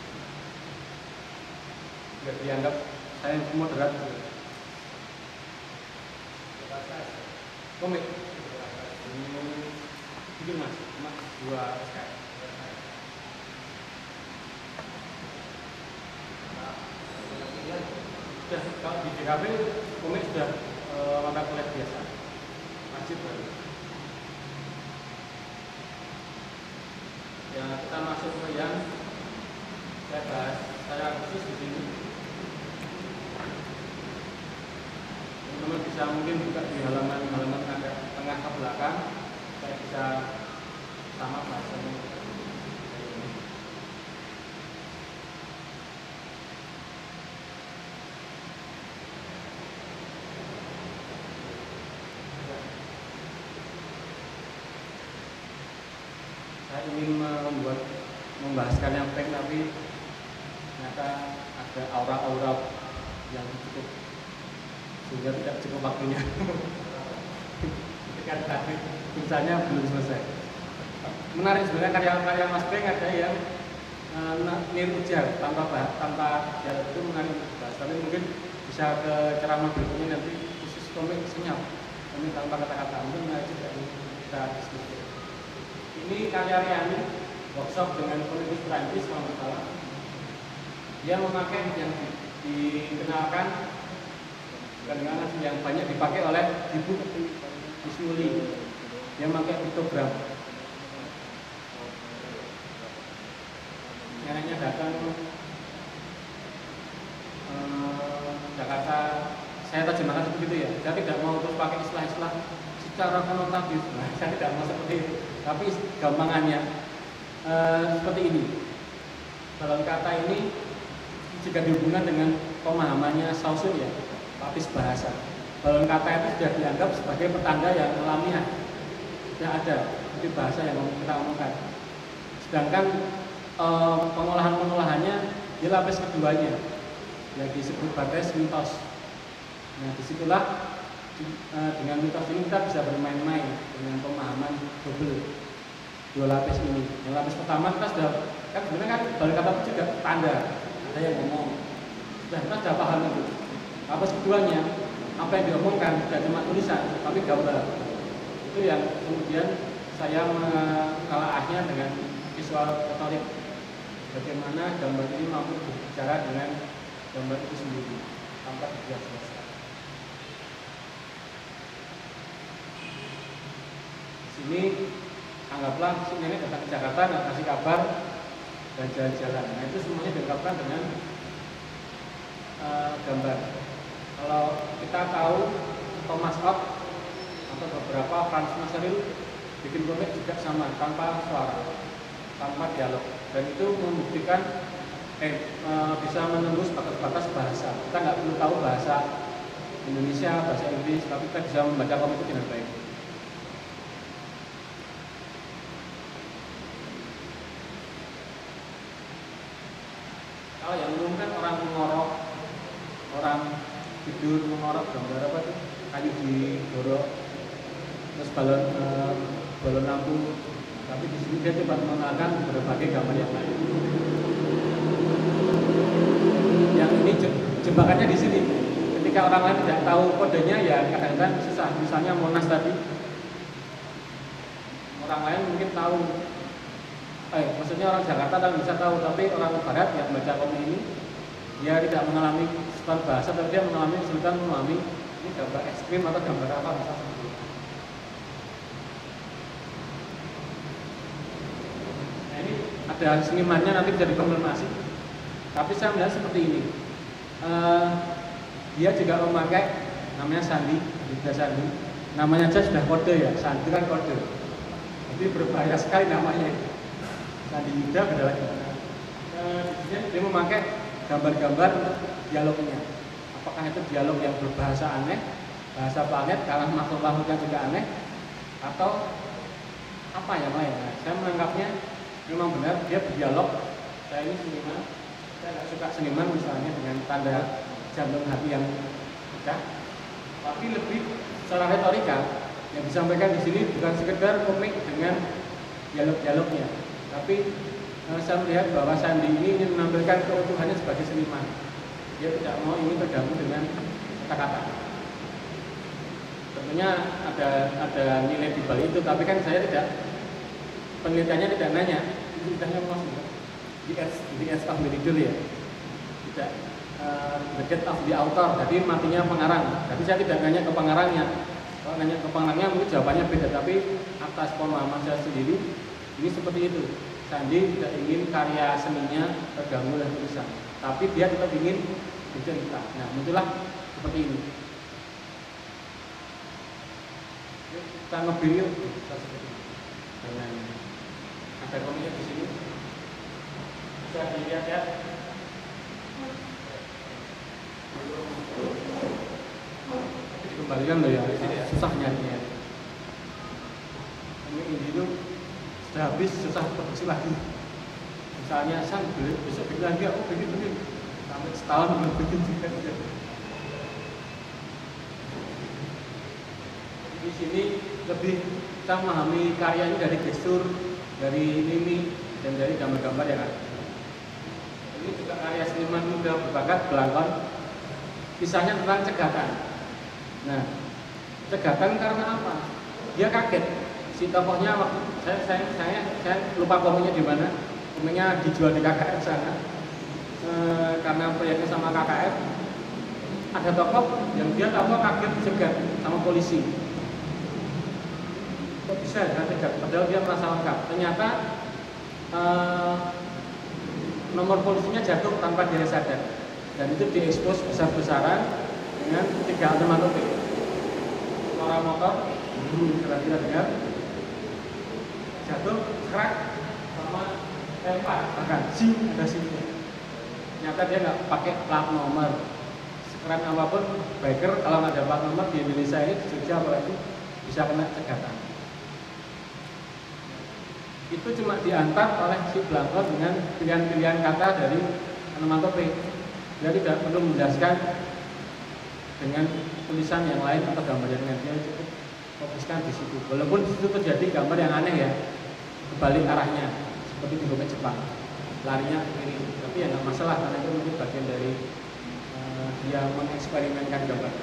Biar dianggap saya moderat. Komik. Ini mas, dua sekali. Sudah kalau di DKP komik sudah mata kuliah biasa, wajib baru. Ya kita masuk ke yang saya bahas secara khusus di sini. bisa mungkin buka di halaman tengah ke belakang, saya bisa sama bahasanya. Saya ingin membahaskan yang peng, tapi ternyata ada aura-aura yang cukup sehingga tidak cukup waktunya. Ketika tadi tulisannya belum selesai. Menarik sebenarnya karya-karya Mas Peng, ada yang niru ujar tanpa dialog, itu menarik bahas. Tapi mungkin bisa ke ceramah berikutnya nanti khusus komik senyap, komik tanpa kata-kata, mungkin menarik juga kita diskusi. Ini karya Riani, workshop dengan penulis Perancis kalau nggak salah. Dia memakai yang dikenalkan yang banyak dipakai oleh ibu Ismuli. Dia memakai piktogram. Yang hanya datang Jakarta, saya terjemahkan seperti itu ya. Saya tidak mau terus pakai istilah-istilah secara konotatif. Nah, saya tidak mau seperti itu. Tapi gampangannya seperti ini. Balon kata ini jika dihubungkan dengan pemahamannya Saussure ya, lapis bahasa. Balon kata itu sudah dianggap sebagai pertanda yang alamiah, sudah ada di bahasa yang kita omongkan. Sedangkan pengolahannya di lapis keduanya yang disebut bates mitos. Nah, disitulah dengan mitos ini kita bisa bermain-main dengan pemahaman double dua lapis ini. Yang lapis pertama kita sudah kan sebenarnya kan balon kata itu juga tanda, ada yang ngomong. Kita sudah paham itu. Lapis keduanya apa yang diomongkan tidak cuma tulisan tapi gambar. Itu yang kemudian saya menelaahnya dengan visual retorik. Bagaimana gambar ini mampu berbicara dengan gambar itu sendiri tanpa dijelaskan. Di sini anggaplah si nenek datang ke Jakarta, nggak kasih kabar dan jalan-jalan. Nah, itu semuanya diungkapkan dengan gambar. Kalau kita tahu Thomas Hobbes atau beberapa Franz Maseril bikin komik juga sama, tanpa suara, tanpa dialog, dan itu membuktikan bisa menembus batas-batas bahasa. Kita nggak perlu tahu bahasa Indonesia, bahasa Inggris, tapi kita bisa membaca komik itu dengan baik. Kalau yang umum kan orang mengorok, orang tidur mengorok, gambar apa tuh, kayu didorong, terus balon lampu. Tapi di sini dia coba mengenalkan berbagai gambar yang lain. Yang ini jebakannya di sini. Ketika orang lain tidak tahu kodenya, ya kadang-kadang susah. Misalnya Monas tadi, orang lain mungkin tahu. Maksudnya orang Jakarta kan bisa tahu, tapi orang Barat yang membaca komik ini, dia tidak mengalami kesulitan bahasa, tapi dia mengalami kesulitan memahami ini gambar ekstrim atau gambar apa misalnya. Nah, ini ada senimannya, nanti bisa dikonfirmasi. Tapi saya melihat seperti ini. Dia juga memakai namanya Sandi, juga Sandi. Namanya aja sudah kode ya, Sandi kan kode. Jadi berbahaya sekali namanya. Sandi Yuda beda lagi. Dia memakai gambar-gambar untuk dialognya. Apakah itu dialog yang berbahasa aneh, bahasa planet, karena makhluk-makhluk yang juga aneh, atau apa yang lain? Nah, saya menganggapnya memang benar dia berdialog. Saya ini seniman, saya nggak suka seniman misalnya dengan tanda jantung hati yang pecah, tapi lebih secara retorika yang disampaikan di sini bukan sekedar komik dengan dialog-dialognya. Tapi saya melihat bahwa Sandi ini ingin menampilkan keutuhannya sebagai seniman. Dia tidak mau ini tergabung dengan kata-kata. Tentunya ada nilai di balik itu, tapi kan saya tidak, penelitiannya tidak nanya. Itu tidaknya maksudnya the edge of the middle ya, tidak the death of the author. Jadi matinya pengarang. Jadi saya tidak nanya ke pengarangnya. Kalau nanya ke pengarangnya mungkin jawabannya beda. Tapi atas pemahaman saya sendiri, ini seperti itu. Sandi tidak ingin karya seninya terganggu oleh tulisan, tapi dia tetap ingin bercerita. Nah, muncullah seperti ini. kita nge-build dengan ada komiknya di sini, bisa dilihat ya. Dikembalikan loh ya, susah nyarinya. Komik ini itu sudah habis, susah produksi lagi. Misalnya San besok bikin lagi, aku bikin sampai setahun belum bikin juga. Di sini lebih kita memahami karya ini dari gestur, dari mimik, dan dari gambar-gambar ya kan. Ini juga karya seniman muda berbakat Blangkon. Kisahnya tentang cegatan. Nah, cegatan karena apa? Dia kaget. Si tokohnya waktu saya lupa komiknya di mana. Komiknya dijual di KKF sana. Karena proyeknya sama KKF. Ada tokoh yang dia tahu kaget dicegat sama polisi. Kok bisa ya cegat? Padahal dia merasa lengkap. Ternyata nomor polisinya jatuh tanpa dia sadar, dan itu diekspos besar-besaran dengan 3 otomatik. Suara motor, kira-kira dengar, jatuh, kerak, sama lempar, bahkan SIM, ada SIM-nya. Ternyata dia nggak pakai plat nomor. Sekeren apapun, biker kalau nggak ada plat nomor di Indonesia ini, di Jogja apalagi, bisa kena cegatan. Itu cuma diantar oleh si Blangkon dengan pilihan-pilihan kata dari onomatope. Dia tidak perlu menjelaskan dengan tulisan yang lain atau gambar yang lain. Dia cukup fokuskan di situ. Walaupun di situ terjadi gambar yang aneh ya, kebalik arahnya, seperti di komik Jepang, larinya ke kiri. Tapi ya nggak masalah karena itu mungkin bagian dari dia mengeksperimenkan gambar.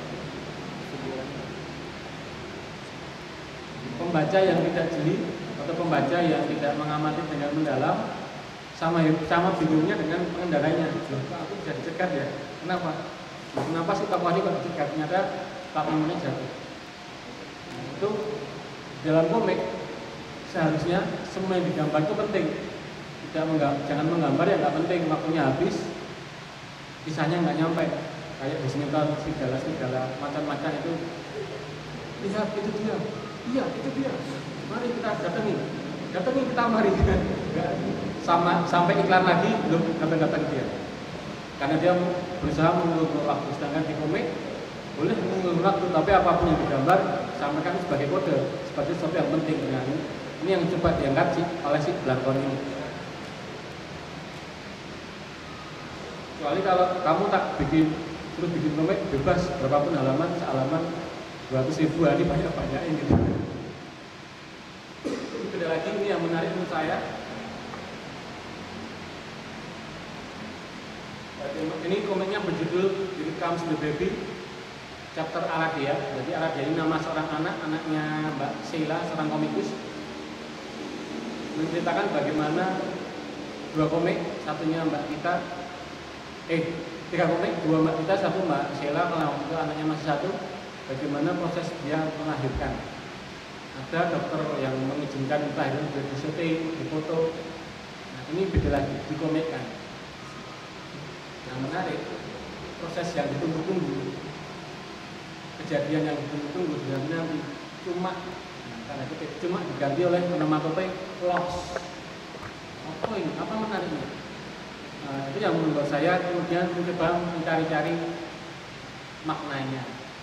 Pembaca yang tidak jeli atau pembaca yang tidak mengamati dengan mendalam sama bingungnya dengan pengendaranya. Aku bisa dicegat ya, kenapa? Kenapa sih tokoh ini kok dicegat? Ternyata plat nomornya jatuh. Itu dalam komik seharusnya semua yang digambar itu penting. Jangan menggambar yang nggak penting, waktunya habis, kisahnya nggak nyampe. Kayak di sinetron segala macam-macam itu. Lihat itu dia, iya itu dia. Mari kita datangi kita mari. Sampai iklan lagi belum datang dia, karena dia berusaha mengulur waktu. Sedangkan di komik boleh mengulur waktu, tapi apapun yang digambar sampaikan sebagai kode, sebagai sesuatu yang penting. Nah, ini yang coba diangkat oleh si Blangkon ini. Kecuali kalau kamu tak suruh bikin komik bebas, berapapun halaman, sehalaman 200.000 hari banyak-banyakin gitu. Beda lagi, ini yang menarik menurut saya. Ini komiknya berjudul Here Comes the Baby, chapter Aradia. Jadi Aradia ini nama seorang anaknya Mbak Sheila, seorang komikus. Menceritakan bagaimana 2 komik, satunya Mbak Kita, 3 komik, 2 Mbak Kita, 1 Mbak Sheila, kalau itu anaknya masih 1. Bagaimana proses dia melahirkan. Ada dokter yang mengizinkan kelahiran sudah di syuting, difoto. Nah, ini beda lagi, dikomikkan. Yang menarik, proses yang ditunggu-tunggu, kejadian yang ditunggu-tunggu nanti cuma diganti oleh onomatope loss. Apa ini? Apa menariknya? Nah, itu yang membuat saya kemudian mencoba mencari-cari maknanya.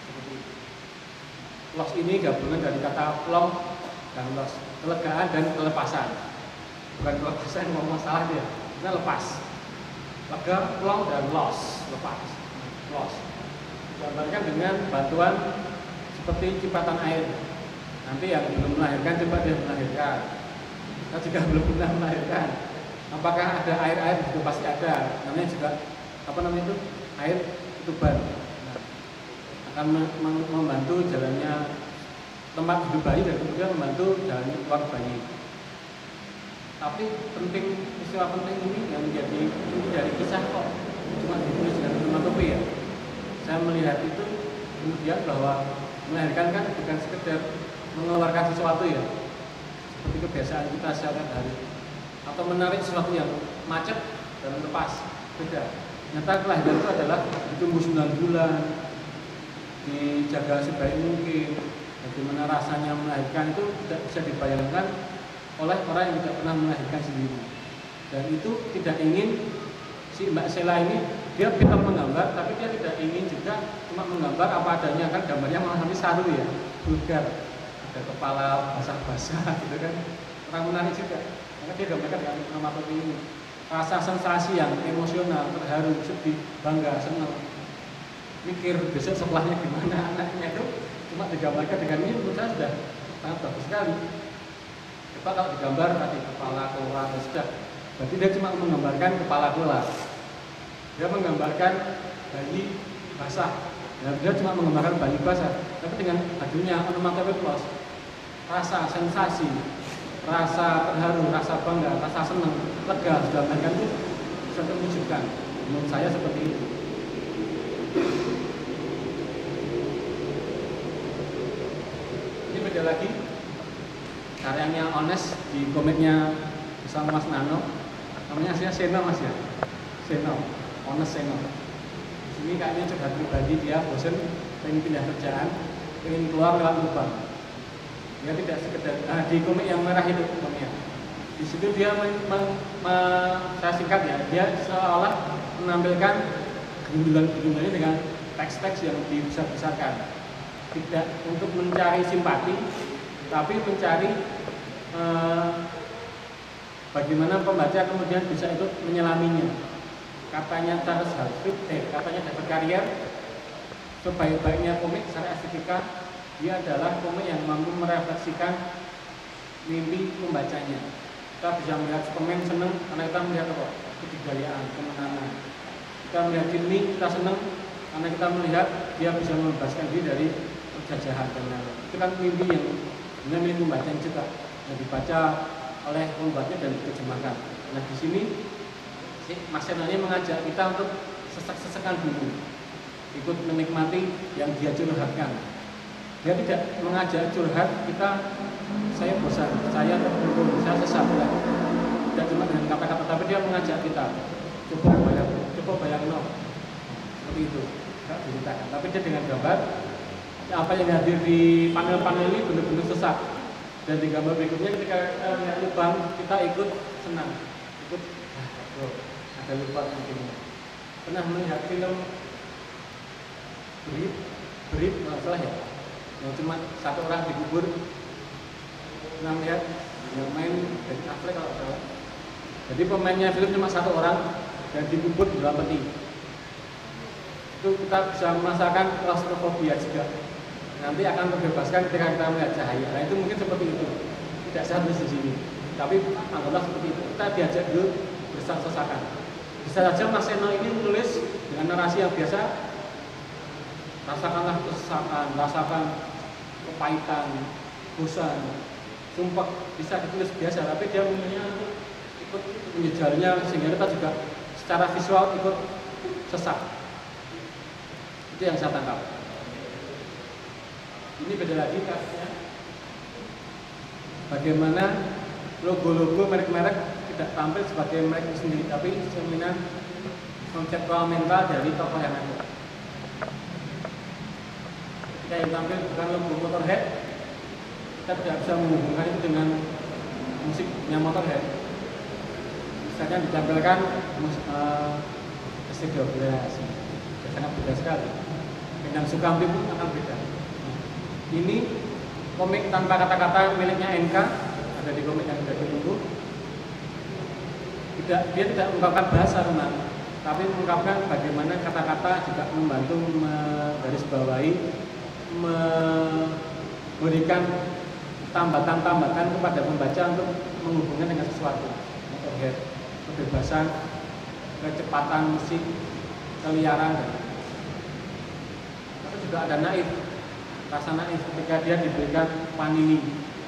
Loss ini gabungan dari kata plong dan loss, kelegaan dan kelepasan. Bukan kelepasan mau masalah dia, kita lepas. Lega, plong dan loss, lepas. Loss. Digambarkan dengan bantuan seperti cipatan air. Nanti yang belum melahirkan coba dia melahirkan. Kita juga belum pernah melahirkan. Apakah ada air-air? Itu pasti ada. Namanya juga air tuban. Akan membantu jalannya tempat hidup bayi dan kemudian membantu jalannya keluar bayi. Tapi istilah penting ini yang menjadi inti dari kisah kok cuma ditulis dengan onomatope ya. Saya melihat itu kemudian bahwa melahirkan kan bukan sekedar mengeluarkan sesuatu ya, seperti kebiasaan kita sehari-hari, atau menarik sesuatu yang macet dan lepas, beda. Ternyata kelahiran itu adalah ditunggu 9 bulan, dijaga sebaik mungkin, bagaimana rasanya melahirkan itu tidak bisa dibayangkan oleh orang yang tidak pernah melahirkan sendiri. Dan itu tidak ingin si Mbak Sheila ini, dia pintar menggambar, tapi dia tidak ingin juga cuma menggambar apa adanya, kan gambarnya malah nanti saru ya, vulgar, ada kepala basah-basah gitu kan, orang menarik juga. Maka dia gambarkan dengan onomatope ini, rasa sensasi yang emosional, terharu, sedih, bangga, senang, mikir besok setelahnya gimana anaknya, itu cuma digambarkan dengan ini menurut saya sudah sangat bagus sekali. Coba kalau digambar tadi kepala keluar sudah, berarti dia cuma menggambarkan kepala keluar, dia menggambarkan bayi basah, dan dia cuma menggambarkan bayi basah, tapi dengan hadirnya onomatope plus, rasa sensasi, rasa terharu, rasa bangga, rasa senang, lega sudah mereka itu bisa terwujudkan. Menurut saya seperti itu. Ini beda lagi karyanya Ones di komiknya bersama Mas Nano, namanya aslinya Seno Mas ya, Seno, Ones Seno. Ini kayaknya curhat pribadi, dia bosen pengen pindah kerjaan, pengen keluar lewat lubang. Dia tidak sekedar di komik yang merah itu komiknya. Di situ dia saya singkat ya, dia seolah menampilkan gerundulan-gerundulannya dengan teks-teks yang dibesar-besarkan. Tidak untuk mencari simpati, tapi mencari bagaimana pembaca kemudian bisa ikut menyelaminya. Katanya Charles Hartwig, katanya David Carrier, sebaik-baiknya komik secara estetika, dia adalah komik yang mampu merefleksikan mimpi pembacanya. Kita bisa melihat Superman senang karena kita melihat apa? Kebudayaan, kemenangan. Kita melihat Jimmy, kita senang karena kita melihat dia bisa membebaskan diri dari penjajahan dan lain-lain. Itu kan mimpi yang sebenarnya milik pembacanya juga, yang dibaca oleh pembuatnya dan diterjemahkan. Nah di sini Mas Seno ini mengajak kita untuk sesek-sesekan dulu, ikut menikmati yang dia curhatkan. Dia tidak mengajak curhat kita, saya bosan, saya terpukul, saya sesat. Tidak cuma dengan kata-kata, tapi dia mengajak kita coba bayang seperti itu, tidak diceritakan. Tapi dia dengan gambar, apa yang hadir di panel-panel ini benar-benar sesat. Dan di gambar berikutnya ketika melihat lubang, kita ikut senang, ikut ada lubang mungkin. Pernah melihat film Berit, nggak salah ya, yang cuma satu orang dikubur. Pernah melihat yang main Ben Affleck kalau salah. Jadi pemainnya film cuma satu orang dan dikubur di dalam peti. Itu kita bisa merasakan klaustrofobia juga. Nanti akan terbebaskan ketika kita melihat cahaya. Nah itu mungkin seperti itu. Tidak seharus di sini. Tapi anggaplah seperti itu. Kita diajak dulu bersak-sesakan. Bisa saja Mas Seno ini menulis dengan narasi yang biasa. Rasakanlah kesesakan, rasakan kepahitan, bosan, sumpah, bisa ditulis biasa. Tapi dia memilihnya ikut menjejalnya sehingga kita juga secara visual ikut sesak. Itu yang saya tangkap. Ini beda lagi kasusnya. Bagaimana logo-logo merek-merek tidak tampil sebagai merek sendiri, tapi cerminan konseptual mental dari tokoh yang ada. Ketika yang tampil bukan logo Motorhead, kita tidak bisa menghubungkan itu dengan musiknya Motorhead. Misalnya ditampilkan ST12, sangat beda sekali. Bintang Sukamti pun akan beda. Ini komik tanpa kata-kata miliknya NK, ada di komik yang sudah ditunggu. Dia tidak mengungkapkan bahasa rumah, tapi mengungkapkan bagaimana kata-kata juga membantu menggarisbawahi, memberikan tambatan-tambatan kepada pembaca untuk menghubungkan dengan sesuatu. Motorhead, kebebasan, kecepatan musik, keliaran. Tapi juga ada naif. Rasa naif ketika dia diberikan panini,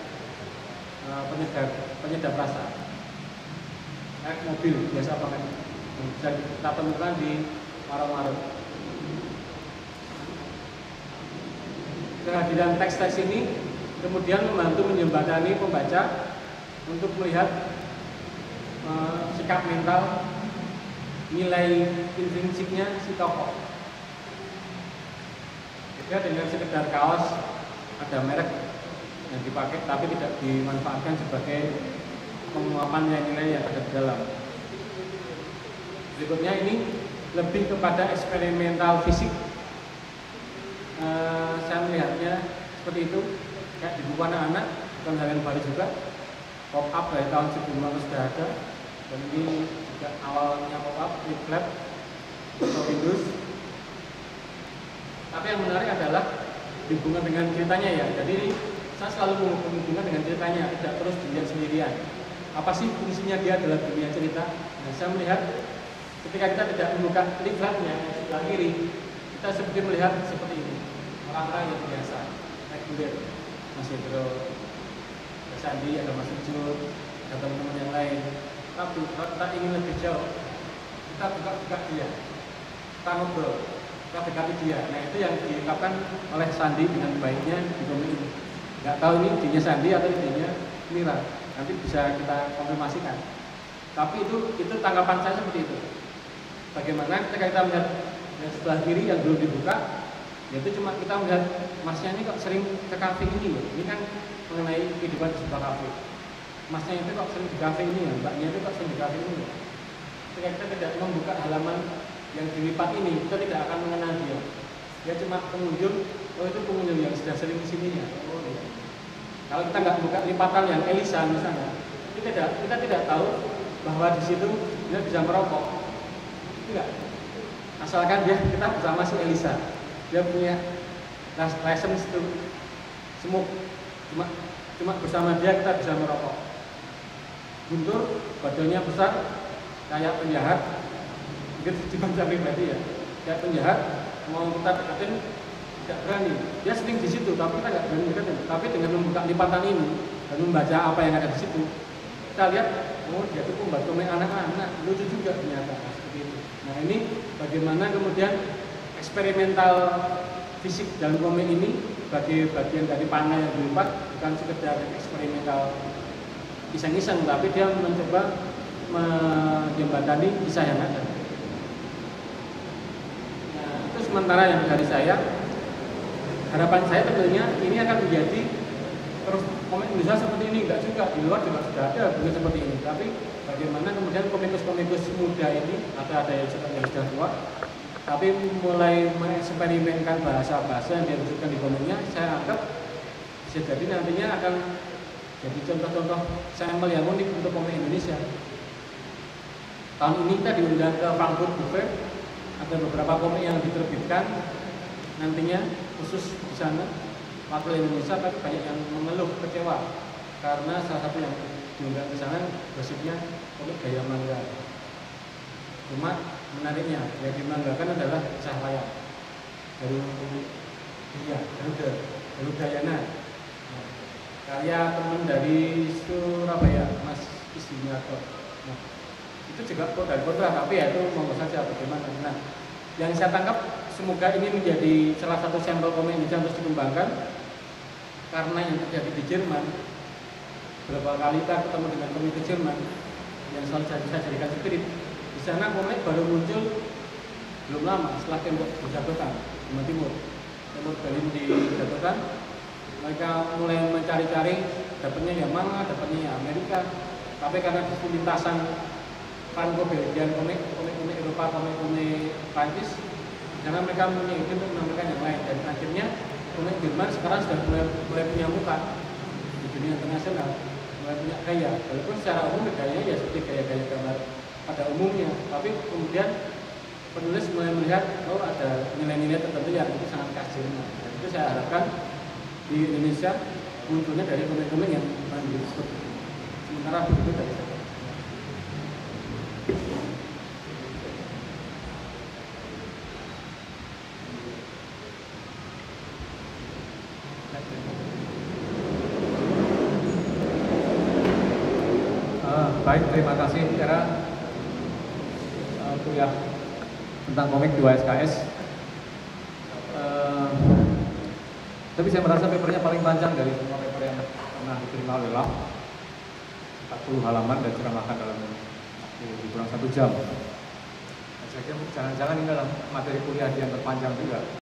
penyedap rasa, naik mobil biasa banget, bisa kita temukan di warung-warung. Kehadiran teks-teks ini kemudian membantu menjembatani pembaca untuk melihat sikap mental, nilai intrinsiknya si tokoh. Dia dengan sekedar kaos ada merek yang dipakai tapi tidak dimanfaatkan sebagai penguapan nilai yang ada di dalam. Berikutnya ini lebih kepada eksperimental fisik. Saya melihatnya seperti itu, kayak di buku anak-anak, bukan hal yang baru juga. Pop up dari tahun 1900 sudah ada, dan ini juga awalnya pop up di Flap atau Windows. Tapi yang menarik adalah dihubungkan dengan ceritanya ya. Jadi saya selalu menghubungkan dengan ceritanya, tidak terus dilihat sendirian. Apa sih fungsinya dia dalam dunia cerita? Nah, saya melihat ketika kita tidak membuka leafletnya sebelah kiri, kita seperti melihat seperti ini, orang-orang yang biasa, reguler, Mas Hendro, Mas Sandi, ada Mas Ujul, ada teman-teman yang lain. Tapi kalau kita ingin lebih jauh, kita buka dia, kita ngobrol, kita dekati dia. Nah, itu yang diungkapkan oleh Sandi dengan baiknya di komik ini. Nggak tahu ini idenya Sandi atau idenya Mira, nanti bisa kita konfirmasikan. Tapi itu tanggapan saya seperti itu. Bagaimana ketika kita melihat yang sebelah kiri yang belum dibuka, yaitu cuma kita melihat Masnya ini kok sering ke kafe ini loh. Ini kan mengenai kehidupan di sebuah kafe. Masnya itu kok sering di kafe ini ya, mbaknya itu kok sering di kafe ini loh. Ketika kita tidak membuka halaman yang dilipat ini, kita tidak akan mengenal dia. Dia cuma pengunjung, oh itu pengunjung yang sudah sering kesini ya. Oh iya. Kalau kita nggak buka lipatan yang Elisa misalnya, kita tidak tahu bahwa di situ dia bisa merokok. Tidak. Asalkan kita bersama si Elisa, dia punya license to smoke, cuma bersama dia kita bisa merokok. Guntur, badannya besar, kayak penjahat, mungkin cuma saya pribadi ya, kayak penjahat, mau kita deketin tidak berani. Dia sering di situ, tapi kita nggak berani deketin. Tapi dengan membuka lipatan ini dan membaca apa yang ada di situ, kita lihat, oh dia itu pembaca komik anak-anak, lucu juga ternyata seperti itu. Nah ini bagaimana kemudian eksperimental fisik dalam komik ini sebagai bagian dari panah yang dilipat, bukan sekedar eksperimental iseng-iseng, tapi dia mencoba menjembatani kisah yang ada. Nah, itu sementara yang dari saya. Harapan saya tentunya ini akan menjadi terus komik Indonesia seperti ini, enggak juga, di luar juga sudah ada bukan seperti ini. Tapi bagaimana kemudian komikus-komikus muda ini, atau ada yang sudah tua, tapi mulai mengeksperimenkan bahasa-bahasa yang diwujudkan di komiknya, saya anggap bisa jadi nantinya akan jadi contoh-contoh sampel yang unik untuk komik Indonesia. Tahun ini kita diundang ke Frankfurt Buffet, ada beberapa komik yang diterbitkan nantinya khusus di sana wakil Indonesia, tapi banyak yang mengeluh kecewa karena salah satu yang diundang ke sana gosipnya komik gaya mangga. Cuma menariknya yang dimanggakan adalah kisah layak Garudayana, karya teman dari Surabaya, Mas Isdiniarto. Nah, itu juga pro dan kontra, tapi ya itu monggo saja bagaimana. Nah, yang saya tangkap semoga ini menjadi salah satu sampel komik Indonesia terus dikembangkan, karena yang terjadi di Jerman, beberapa kali kita ketemu dengan komik di Jerman yang selalu saya jadikan spirit. Di sana komik baru muncul belum lama setelah tembok dijatuhkan Timur Berlin dijatuhkan, mereka mulai mencari-cari, dapatnya ya mana, dapatnya ya Amerika, tapi karena lintasan Franco-Belgian komik Eropa, komik Prancis, karena mereka punya ide untuk menampilkan yang lain, dan akhirnya komik Jerman sekarang sudah mulai punya muka di dunia internasional, mulai punya gaya, walaupun secara umum gayanya ya seperti gaya-gaya gambar pada umumnya, tapi kemudian penulis mulai melihat oh ada nilai-nilai tertentu yang itu sangat khas Jerman. Dan itu saya harapkan di Indonesia munculnya dari komik-komik yang mandiri seperti itu. Sementara begitu dari saya. Baik, terima kasih Era kuliah tentang komik 2 SKS. Tapi saya merasa papernya paling panjang dari semua paper yang pernah diterima oleh LAM, 40 halaman dan ceramahkan dalam lebih kurang 1 jam. Saya kira jangan-jangan ini dalam materi kuliah yang terpanjang juga.